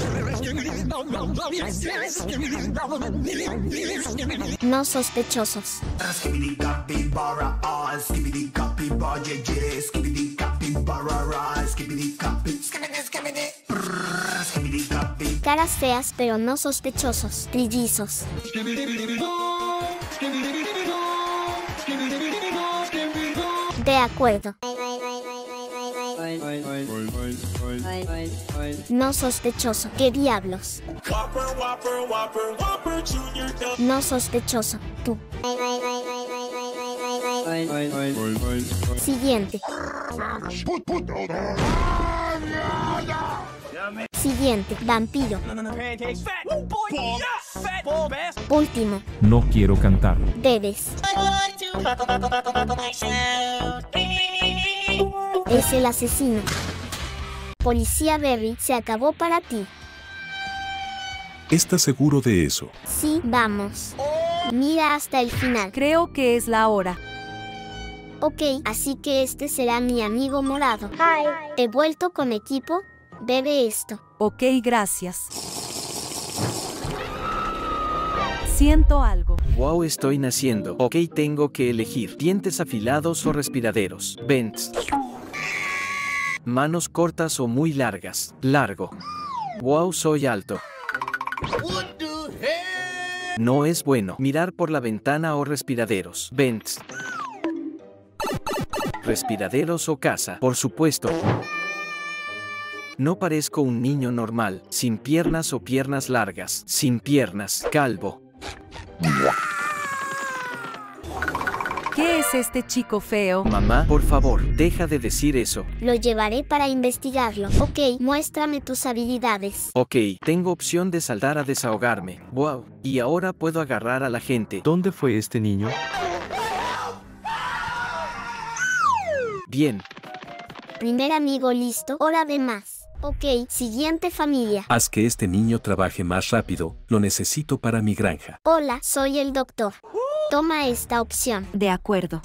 No sospechosos. Caras feas, pero no sospechosos. Trillizos. De acuerdo. No sospechoso. ¿Qué diablos? No sospechoso. Tú. Siguiente. Siguiente. Vampiro. Último. No quiero cantar. Debes. Es el asesino. Policía Berry, se acabó para ti. ¿Estás seguro de eso? Sí, vamos. Mira hasta el final. Creo que es la hora. Ok, así que este será mi amigo morado. Hi. He vuelto con equipo. Bebe esto. Ok, gracias. Siento algo. Wow, estoy naciendo. Ok, tengo que elegir. Dientes afilados o respiraderos. Vents. Manos cortas o muy largas. Largo. Wow, soy alto. No es bueno. Mirar por la ventana o respiraderos. Vents. Respiraderos o casa. Por supuesto. No parezco un niño normal, sin piernas o piernas largas, sin piernas, calvo. ¿Qué es este chico feo? Mamá, por favor, deja de decir eso. Lo llevaré para investigarlo. Ok, muéstrame tus habilidades. Ok, tengo opción de saltar a desahogarme. Wow, y ahora puedo agarrar a la gente. ¿Dónde fue este niño? Bien. Primer amigo listo, hora de más. Ok, siguiente familia. Haz que este niño trabaje más rápido, lo necesito para mi granja. Hola, soy el doctor. Toma esta opción. De acuerdo.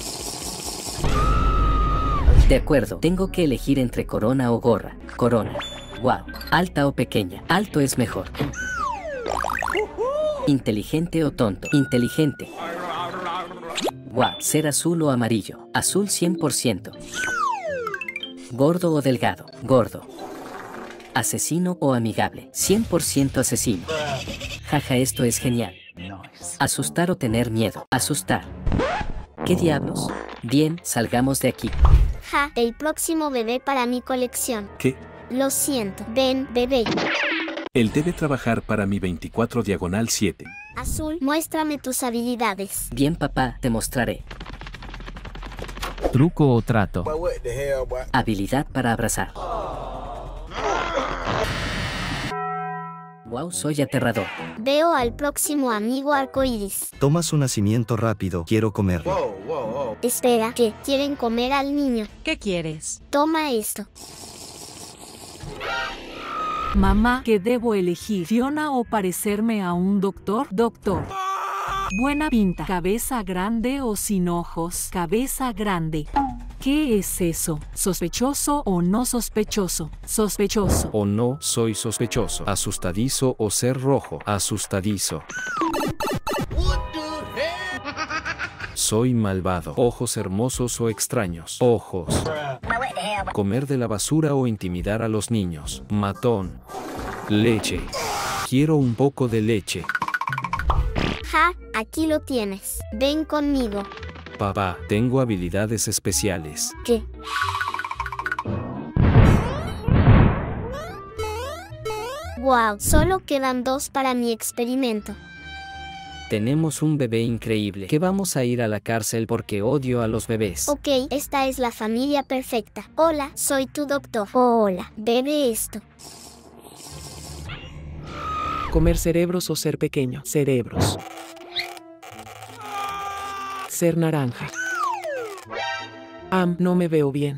De acuerdo, tengo que elegir entre corona o gorra. Corona. Wow. Alta o pequeña. Alto es mejor. Inteligente o tonto. Inteligente. Wow. Ser azul o amarillo. Azul cien por ciento. Gordo o delgado. Gordo. Asesino o amigable. cien por ciento asesino. Jaja, esto es genial. Asustar o tener miedo. Asustar. ¿Qué diablos? Bien, salgamos de aquí. Ja, el próximo bebé para mi colección. ¿Qué? Lo siento. Ven, bebé. Él debe trabajar para mi veinticuatro diagonal siete. Azul, muéstrame tus habilidades. Bien, papá, te mostraré. Truco o trato. Habilidad para abrazar. Wow, soy aterrador. Veo al próximo amigo arcoíris. Toma su nacimiento rápido, quiero comerlo. Whoa, whoa, whoa. Espera, ¿qué? ¿Quieren comer al niño? ¿Qué quieres? Toma esto. Mamá, ¿qué debo elegir? ¿Fiona o parecerme a un doctor? Doctor. Buena pinta. ¿Cabeza grande o sin ojos? Cabeza grande. ¿Qué es eso? ¿Sospechoso o no sospechoso? Sospechoso. O no, soy sospechoso. Asustadizo o ser rojo. Asustadizo. Soy malvado. Ojos hermosos o extraños. Ojos. Comer de la basura o intimidar a los niños. Matón. Leche. Quiero un poco de leche. Ja, aquí lo tienes. Ven conmigo. Papá, tengo habilidades especiales. ¿Qué? Wow, solo quedan dos para mi experimento. Tenemos un bebé increíble, que vamos a ir a la cárcel porque odio a los bebés. Ok, esta es la familia perfecta. Hola, soy tu doctor. Hola, bebe esto. Comer cerebros o ser pequeño. Cerebros. Ser naranja. Am, no me veo bien.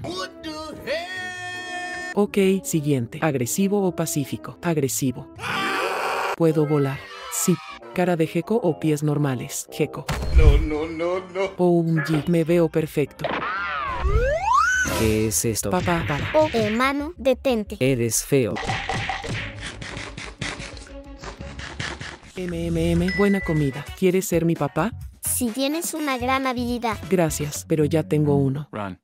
Ok, siguiente. ¿Agresivo o pacífico? Agresivo. ¿Puedo volar? Sí. ¿Cara de gecko o pies normales? Gecko. No, no, no, no. O un G. Me veo perfecto. ¿Qué es esto? Papá, para. Oh, hermano, detente. Eres feo. M M M, buena comida. ¿Quieres ser mi papá? Si tienes una gran habilidad. Gracias, pero ya tengo uno. Run.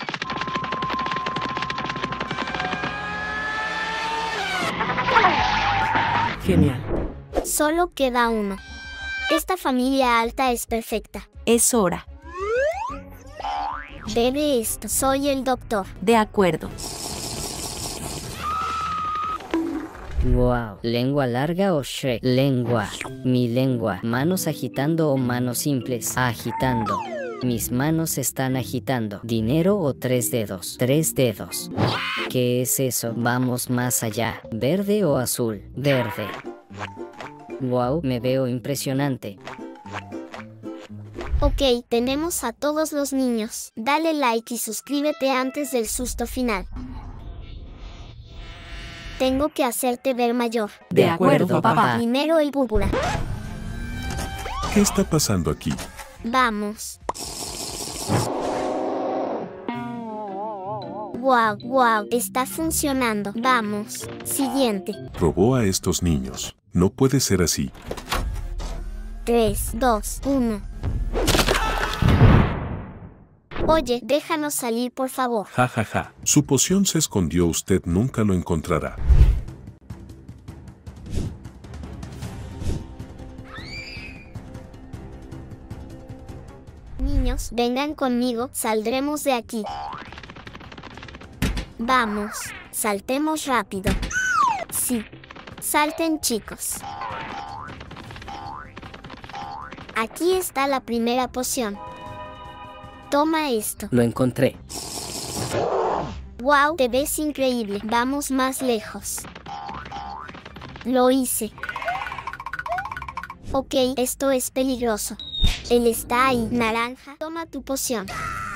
Genial. Solo queda uno. Esta familia alta es perfecta. Es hora. Bebe esto, soy el doctor. De acuerdo. Wow, lengua larga o Shrek. Lengua, mi lengua. Manos agitando o manos simples. Agitando. Mis manos están agitando. Dinero o tres dedos. Tres dedos. ¿Qué es eso? Vamos más allá. ¿Verde o azul? Verde. Wow, me veo impresionante. Ok, tenemos a todos los niños. Dale like y suscríbete antes del susto final. Tengo que hacerte ver mayor. De acuerdo, papá. Primero el púrpura. ¿Qué está pasando aquí? Vamos. Wow, wow, está funcionando. Vamos. Siguiente. Robó a estos niños. No puede ser así. tres, dos, uno. Oye, déjanos salir, por favor. Ja, ja, ja. Su poción se escondió, usted nunca lo encontrará. Niños, vengan conmigo, saldremos de aquí. Vamos. Saltemos rápido. Sí. Salten, chicos. Aquí está la primera poción. Toma esto. Lo encontré. Wow, te ves increíble. Vamos más lejos. Lo hice. Ok, esto es peligroso. Él está ahí. Naranja, toma tu poción.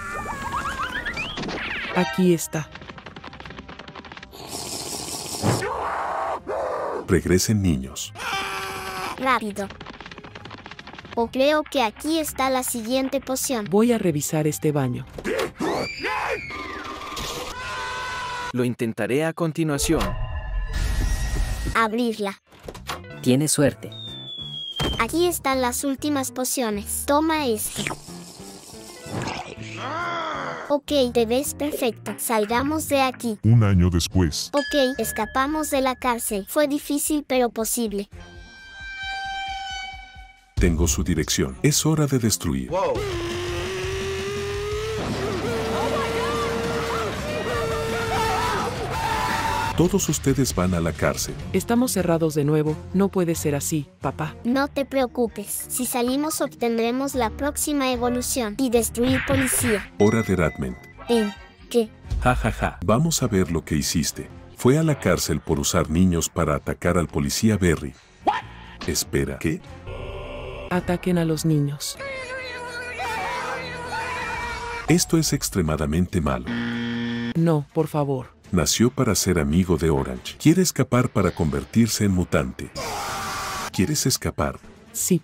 Aquí está. Regresen, niños. Rápido. O creo que aquí está la siguiente poción. Voy a revisar este baño. Lo intentaré a continuación. Abrirla. Tienes suerte. Aquí están las últimas pociones. Toma esto. Ok, te ves perfecto. Salgamos de aquí. Un año después. Ok, escapamos de la cárcel. Fue difícil pero posible. Tengo su dirección. Es hora de destruir. Whoa. Todos ustedes van a la cárcel. Estamos cerrados de nuevo. No puede ser así, papá. No te preocupes. Si salimos obtendremos la próxima evolución y destruir policía. Hora de Ratman. ¿En qué? Ja, ja, ja. Vamos a ver lo que hiciste. Fue a la cárcel por usar niños para atacar al policía Berry. Espera, ¿qué? Ataquen a los niños. Esto es extremadamente malo. No, por favor. Nació para ser amigo de Orange. Quiere escapar para convertirse en mutante. ¿Quieres escapar? Sí.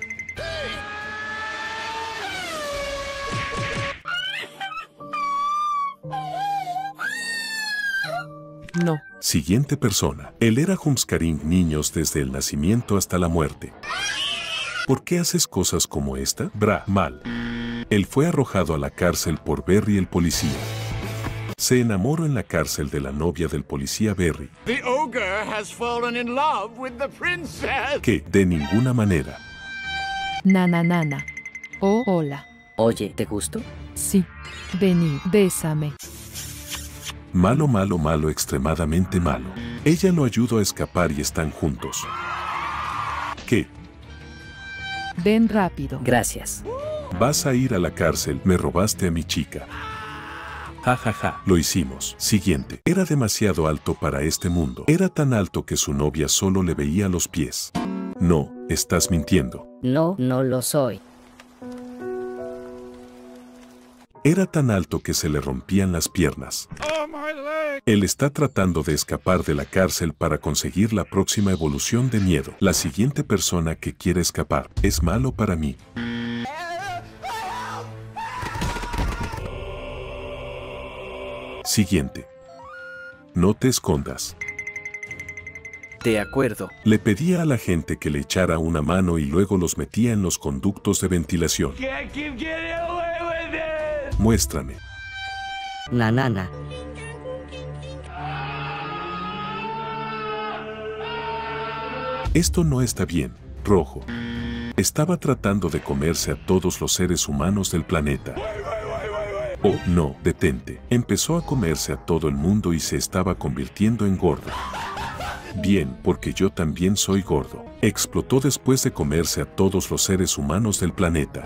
No. Siguiente persona. Él era Humskaring niños desde el nacimiento hasta la muerte. ¿Por qué haces cosas como esta? Bra, mal. Él fue arrojado a la cárcel por Berry el policía. Se enamoró en la cárcel de la novia del policía Berry. The ogre has fallen in love with the princess. Que, de ninguna manera. Nana, nana. Oh, hola. Oye, ¿te gusto? Sí. Vení, bésame. Malo, malo, malo, extremadamente malo. Ella lo ayudó a escapar y están juntos. ¿Qué? Ven rápido. Gracias. Vas a ir a la cárcel, me robaste a mi chica. Ja, ja, ja, lo hicimos. Siguiente. Era demasiado alto para este mundo. Era tan alto que su novia solo le veía los pies. No, estás mintiendo. No, no lo soy. Era tan alto que se le rompían las piernas. Él está tratando de escapar de la cárcel para conseguir la próxima evolución de miedo. La siguiente persona que quiere escapar es malo para mí. Siguiente. No te escondas. De acuerdo. Le pedía a la gente que le echara una mano y luego los metía en los conductos de ventilación. Muéstrame. Nanana. Esto no está bien, Rojo. Estaba tratando de comerse a todos los seres humanos del planeta. Oh, no, detente. Empezó a comerse a todo el mundo y se estaba convirtiendo en gordo. Bien, porque yo también soy gordo. Explotó después de comerse a todos los seres humanos del planeta.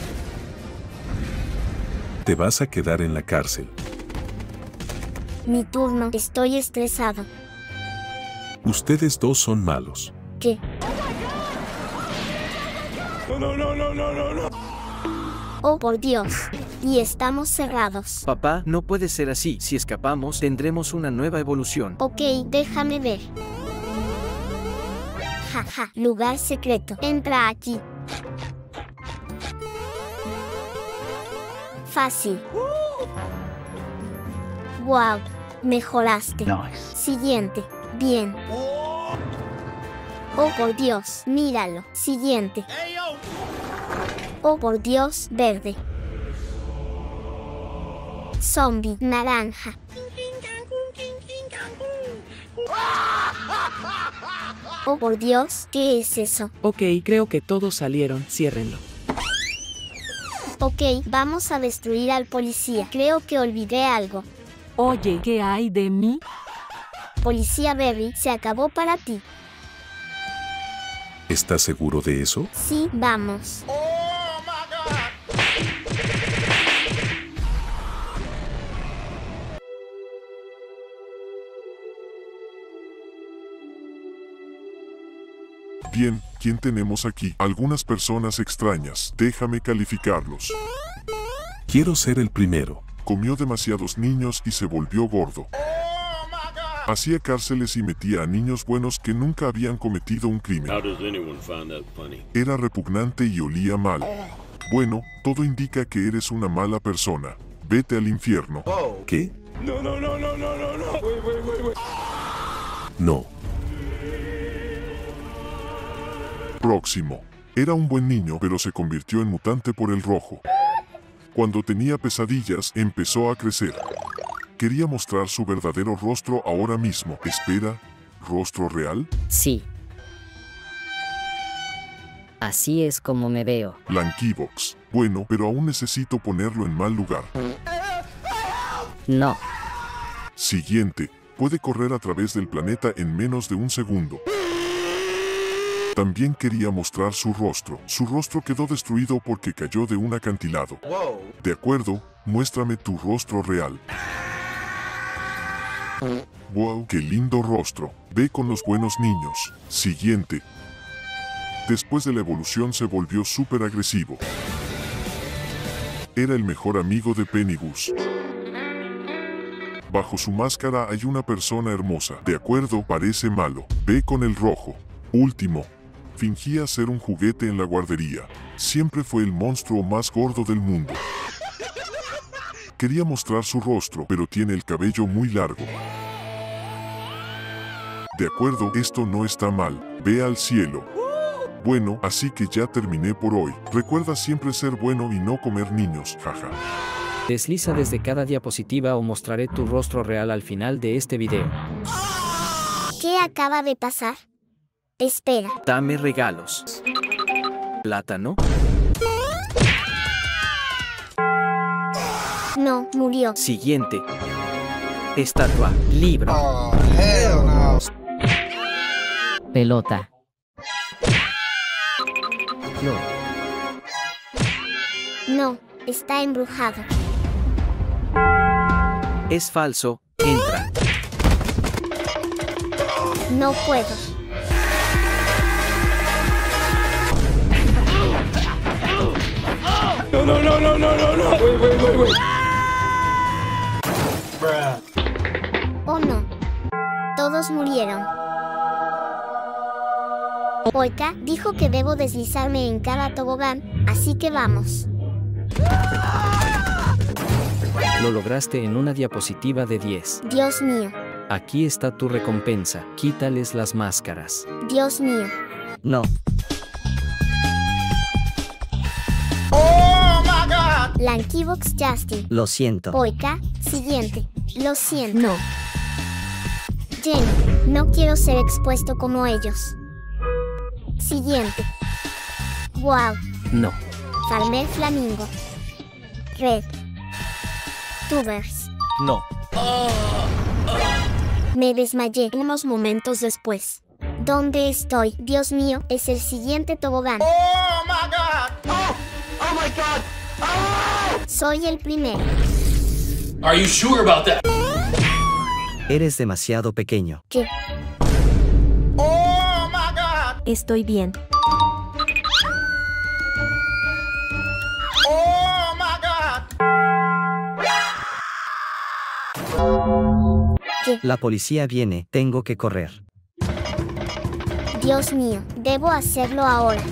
Te vas a quedar en la cárcel. Mi turno. Estoy estresado. Ustedes dos son malos. ¿Qué? No, no, no, no, no, no, no. Oh, por Dios. Y estamos cerrados. Papá, no puede ser así. Si escapamos, tendremos una nueva evolución. Ok, déjame ver. Jaja, ja, lugar secreto. Entra aquí. Fácil. Wow, mejoraste. Nice. Siguiente. Bien. Oh, por Dios, míralo. Siguiente. Oh, por Dios, verde. Zombie, naranja. Oh, por Dios, ¿qué es eso? Ok, creo que todos salieron. Ciérrenlo. Ok, vamos a destruir al policía. Creo que olvidé algo. Oye, ¿qué hay de mí? Policía Berry, se acabó para ti. ¿Estás seguro de eso? Sí, vamos. Bien, ¿quién tenemos aquí? Algunas personas extrañas. Déjame calificarlos. Quiero ser el primero. Comió demasiados niños y se volvió gordo. Hacía cárceles y metía a niños buenos que nunca habían cometido un crimen. Era repugnante y olía mal. Bueno, todo indica que eres una mala persona. Vete al infierno. ¿Qué? No, no, no, no, no, no, no. Wait, wait, wait, wait. No. Próximo. Era un buen niño, pero se convirtió en mutante por el rojo. Cuando tenía pesadillas, empezó a crecer. Quería mostrar su verdadero rostro ahora mismo. Espera, ¿rostro real? Sí. Así es como me veo. Lankybox. Bueno, pero aún necesito ponerlo en mal lugar. No. Siguiente. Puede correr a través del planeta en menos de un segundo. También quería mostrar su rostro. Su rostro quedó destruido porque cayó de un acantilado. De acuerdo, muéstrame tu rostro real. Wow, qué lindo rostro. Ve con los buenos niños. Siguiente. Después de la evolución se volvió súper agresivo. Era el mejor amigo de Pennygoose. Bajo su máscara hay una persona hermosa. De acuerdo, parece malo. Ve con el rojo. Último. Fingía ser un juguete en la guardería. Siempre fue el monstruo más gordo del mundo. Quería mostrar su rostro, pero tiene el cabello muy largo. De acuerdo, esto no está mal. Ve al cielo. Bueno, así que ya terminé por hoy. Recuerda siempre ser bueno y no comer niños, jaja. Desliza desde cada diapositiva o mostraré tu rostro real al final de este video. ¿Qué acaba de pasar? Espera. Dame regalos. ¿Plátano? No, murió. Siguiente. Estatua. Libro. Oh, hell no. Pelota. Flor. No, está embrujado. Es falso. Entra. No puedo. No, no, no, no, no, no, no. Wait, wait, wait, wait. Bruh. Oh no. Todos murieron. Poika dijo que debo deslizarme en cada tobogán, así que vamos. Lo lograste en una diapositiva de diez. Dios mío. Aquí está tu recompensa. Quítales las máscaras. Dios mío. No. Oh my God. Lankybox Justin. Lo siento. Poika, siguiente. Lo siento. No. Jenny, no quiero ser expuesto como ellos. Siguiente. Wow. No. Farmer Flamingo. Red. Tubers. No. Me desmayé unos momentos después. ¿Dónde estoy? Dios mío, es el siguiente tobogán. Oh my God. Oh, oh my God. Oh. Soy el primero. Are you sure about that? Eres demasiado pequeño. ¿Qué? Oh my God. Estoy bien. Oh my God. ¿Qué? La policía viene, tengo que correr. Dios mío, debo hacerlo ahora.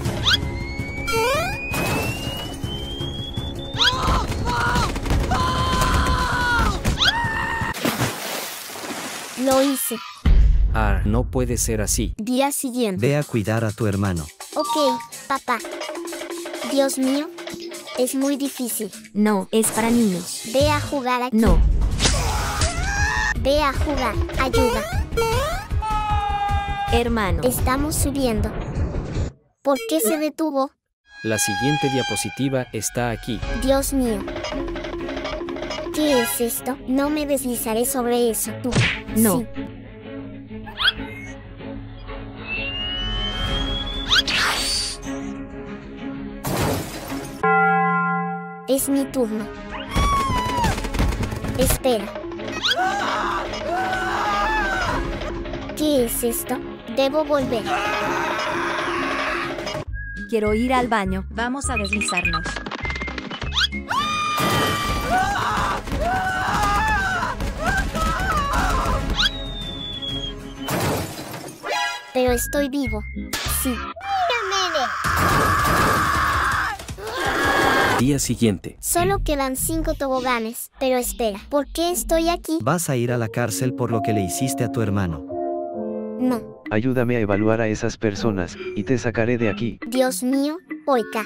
Lo hice. Ah, no puede ser así. Día siguiente. Ve a cuidar a tu hermano. Ok, papá. Dios mío, es muy difícil. No, es para niños. Ve a jugar aquí. No. Ve a jugar. Ayuda. Hermano. Estamos subiendo. ¿Por qué se detuvo? La siguiente diapositiva está aquí. Dios mío. ¿Qué es esto? No me deslizaré sobre eso. Tú. No. Sí. Es mi turno. Espera. ¿Qué es esto? Debo volver. Quiero ir al baño. Vamos a deslizarnos. Pero estoy vivo. Sí. Día siguiente. Solo quedan cinco toboganes. Pero espera, ¿por qué estoy aquí? Vas a ir a la cárcel por lo que le hiciste a tu hermano. No. Ayúdame a evaluar a esas personas, y te sacaré de aquí. Dios mío, Oika.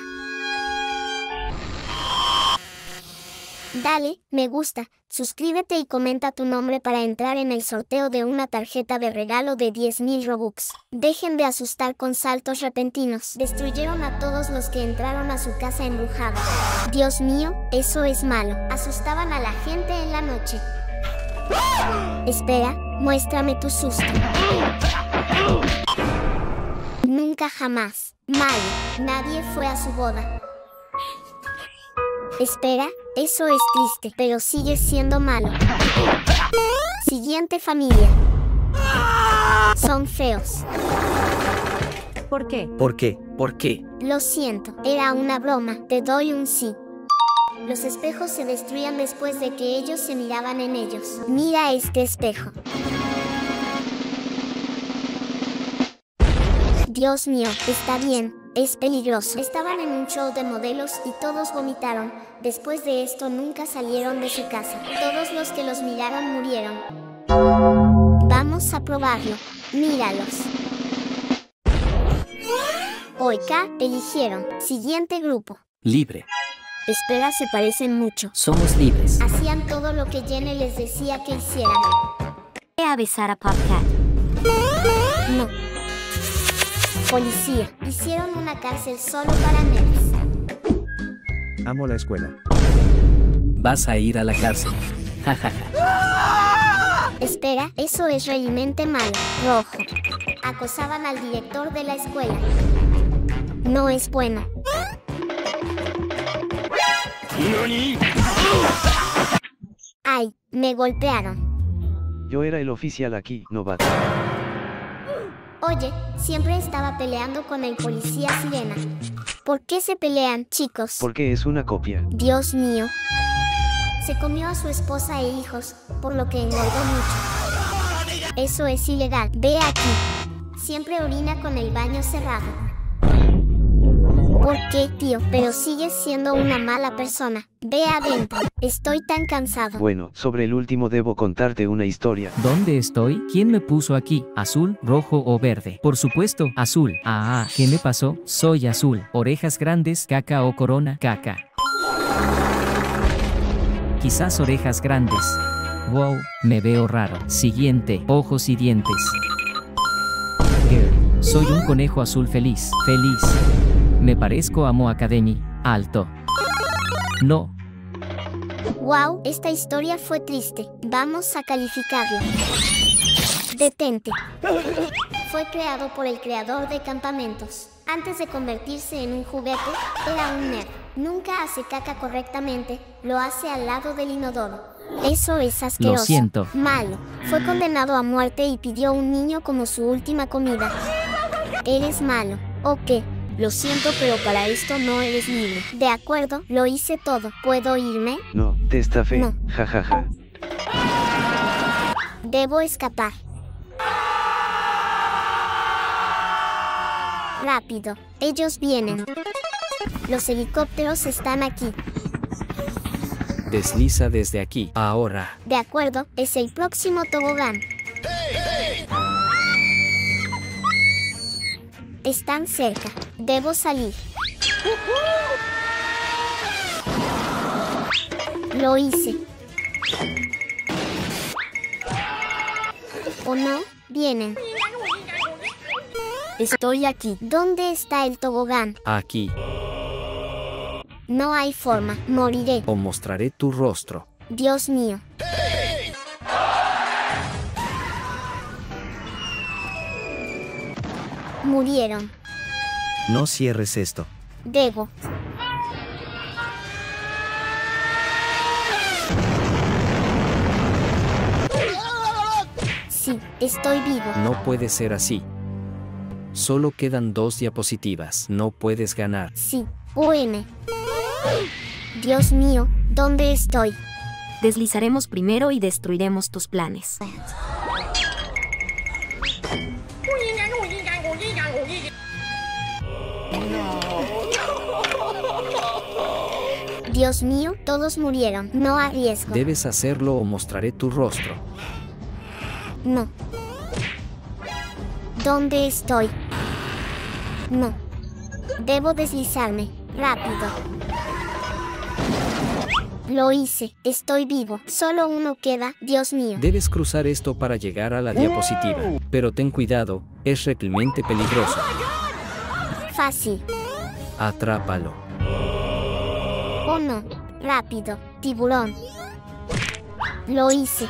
Dale, me gusta, suscríbete y comenta tu nombre para entrar en el sorteo de una tarjeta de regalo de diez mil Robux. Dejen de asustar con saltos repentinos. Destruyeron a todos los que entraron a su casa embrujada. Dios mío, eso es malo. Asustaban a la gente en la noche. Espera, muéstrame tu susto. Nunca jamás. Malo, nadie fue a su boda. Espera, eso es triste, pero sigue siendo malo. Siguiente familia. Son feos. ¿Por qué? ¿Por qué? ¿Por qué? Lo siento, era una broma, te doy un sí. Los espejos se destruían después de que ellos se miraban en ellos. Mira este espejo. Dios mío, está bien, es peligroso. Estaban en un show de modelos y todos vomitaron. Después de esto nunca salieron de su casa. Todos los que los miraron murieron. Vamos a probarlo. Míralos. Oika, eligieron. Siguiente grupo. Libre. Espera, se parecen mucho. Somos libres. Hacían todo lo que Jenny les decía que hicieran. Ve a besar a Popcat. No. Policía. Hicieron una cárcel solo para nerds. Amo la escuela. Vas a ir a la cárcel. Ja, ja, ja. Espera, eso es realmente malo. Rojo. Acosaban al director de la escuela. No es bueno. Ay, me golpearon. Yo era el oficial aquí, novato. Oye, siempre estaba peleando con el policía sirena. ¿Por qué se pelean, chicos? Porque es una copia. Dios mío. Se comió a su esposa e hijos, por lo que engordó mucho. Eso es ilegal. Ve aquí. Siempre orina con el baño cerrado. ¿Por qué, tío? Pero sigues siendo una mala persona. Ve adentro. Estoy tan cansado. Bueno, sobre el último debo contarte una historia. ¿Dónde estoy? ¿Quién me puso aquí? ¿Azul, rojo o verde? Por supuesto, azul. Ah, ¿qué me pasó? Soy azul. Orejas grandes, caca o corona, caca. Quizás orejas grandes. Wow, me veo raro. Siguiente, ojos y dientes. Girl, soy un conejo azul feliz. Feliz. Me parezco a Mo Academy. Alto. No. Wow, esta historia fue triste. Vamos a calificarlo. Detente. Fue creado por el creador de campamentos. Antes de convertirse en un juguete, era un nerd. Nunca hace caca correctamente, lo hace al lado del inodoro. Eso es asqueroso. Lo siento. Malo. Fue condenado a muerte y pidió un niño como su última comida. Eres malo. ¿O qué? Lo siento, pero para esto no eres libre. De acuerdo, lo hice todo. ¿Puedo irme? No, te estafé. No. Ja, ja, ja. Debo escapar. Rápido. Ellos vienen. Los helicópteros están aquí. Desliza desde aquí, ahora. De acuerdo, es el próximo tobogán. Están cerca. Debo salir. Lo hice. ¿O no? Vienen. Estoy aquí. ¿Dónde está el tobogán? Aquí. No hay forma. Moriré. O mostraré tu rostro. Dios mío. Murieron. No cierres esto. Debo. estoy vivo. No puede ser así. Solo quedan dos diapositivas. No puedes ganar. Sí, U M. Dios mío, ¿dónde estoy? Deslizaremos primero y destruiremos tus planes. Dios mío, todos murieron. No arriesgo. Debes hacerlo o mostraré tu rostro. No. ¿Dónde estoy? No. Debo deslizarme. Rápido. Lo hice. Estoy vivo. Solo uno queda. Dios mío. Debes cruzar esto para llegar a la diapositiva. Pero ten cuidado, es realmente peligroso. Fácil. Atrápalo. Oh no. Rápido. Tiburón. Lo hice.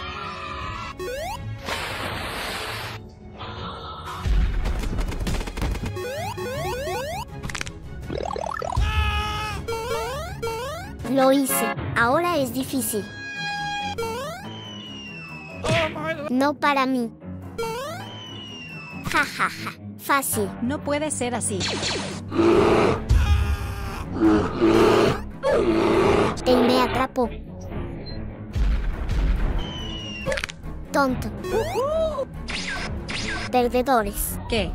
Lo hice. Ahora es difícil. No para mí. Ja, ja, ja. Fácil. No puede ser así. Él me atrapó. Tonto. Perdedores. ¿Qué?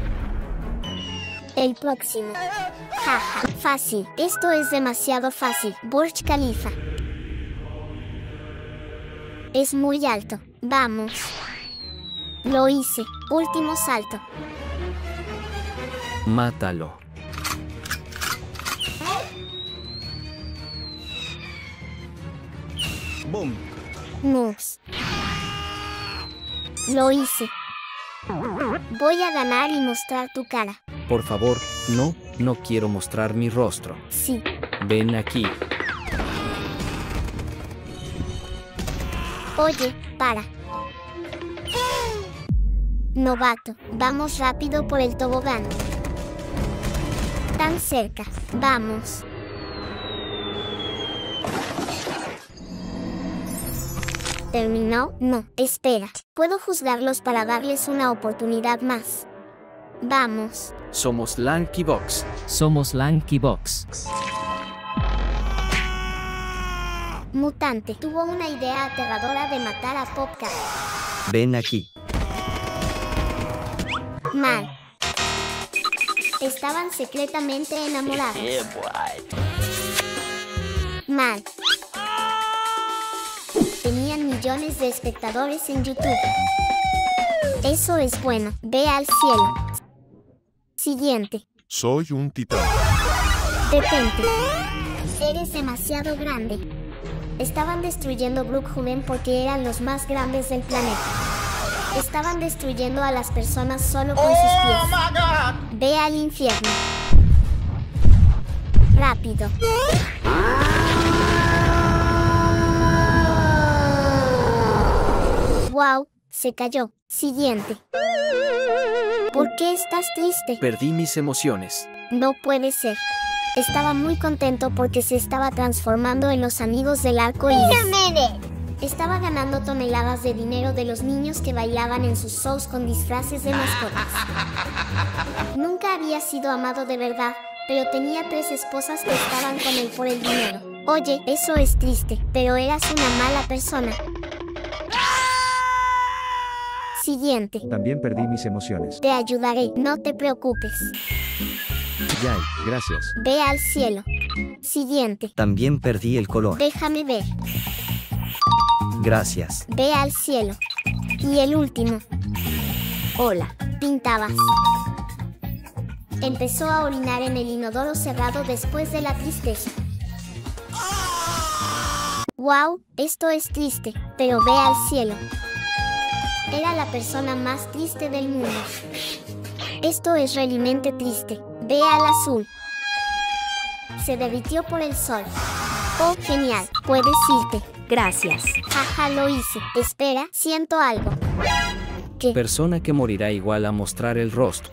El próximo. Jaja. Fácil. Esto es demasiado fácil. Burj Khalifa. Es muy alto. Vamos. Lo hice. Último salto. Mátalo. Boom. Moves. Lo hice. Voy a ganar y mostrar tu cara. Por favor, no, no quiero mostrar mi rostro. Sí. Ven aquí. Oye, para. Novato, vamos rápido por el tobogán. Tan cerca, vamos. ¿Terminó? No, espera. Puedo juzgarlos para darles una oportunidad más. Vamos. Somos Lanky Box. Somos Lanky Box. Mutante tuvo una idea aterradora de matar a Popcat. Ven aquí. Mal. Estaban secretamente enamorados. Mal. Tenían millones de espectadores en YouTube. Eso es bueno. Ve al cielo. Siguiente. Soy un titán. Detente. Eres demasiado grande. Estaban destruyendo Brookhaven porque eran los más grandes del planeta. Estaban destruyendo a las personas solo con sus pies. Ve al infierno. Rápido. Wow, se cayó. Siguiente. ¿Por qué estás triste? Perdí mis emociones. No puede ser. Estaba muy contento porque se estaba transformando en los amigos del arco iris. Estaba ganando toneladas de dinero de los niños que bailaban en sus shows con disfraces de mascotas. Nunca había sido amado de verdad, pero tenía tres esposas que estaban con él por el dinero. Oye, eso es triste, pero eras una mala persona. Siguiente. También perdí mis emociones. Te ayudaré, no te preocupes. Yay, gracias. Ve al cielo. Siguiente. También perdí el color. Déjame ver. Gracias. Ve al cielo. Y el último. Hola. Pintabas. Empezó a orinar en el inodoro cerrado después de la tristeza. Wow, esto es triste, pero ve al cielo. Era la persona más triste del mundo. Esto es realmente triste. Ve al azul. Se derritió por el sol. Oh, genial. Puedes irte. Gracias. Jaja, lo hice. Espera, siento algo. ¿Qué? Persona que morirá igual a mostrar el rostro.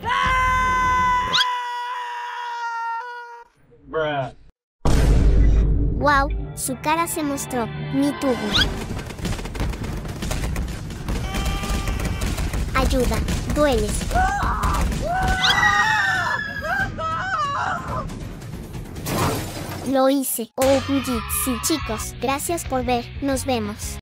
Wow, su cara se mostró. Mi turno. Ayuda, dueles. Lo hice. Oh, sí, chicos, gracias por ver. Nos vemos.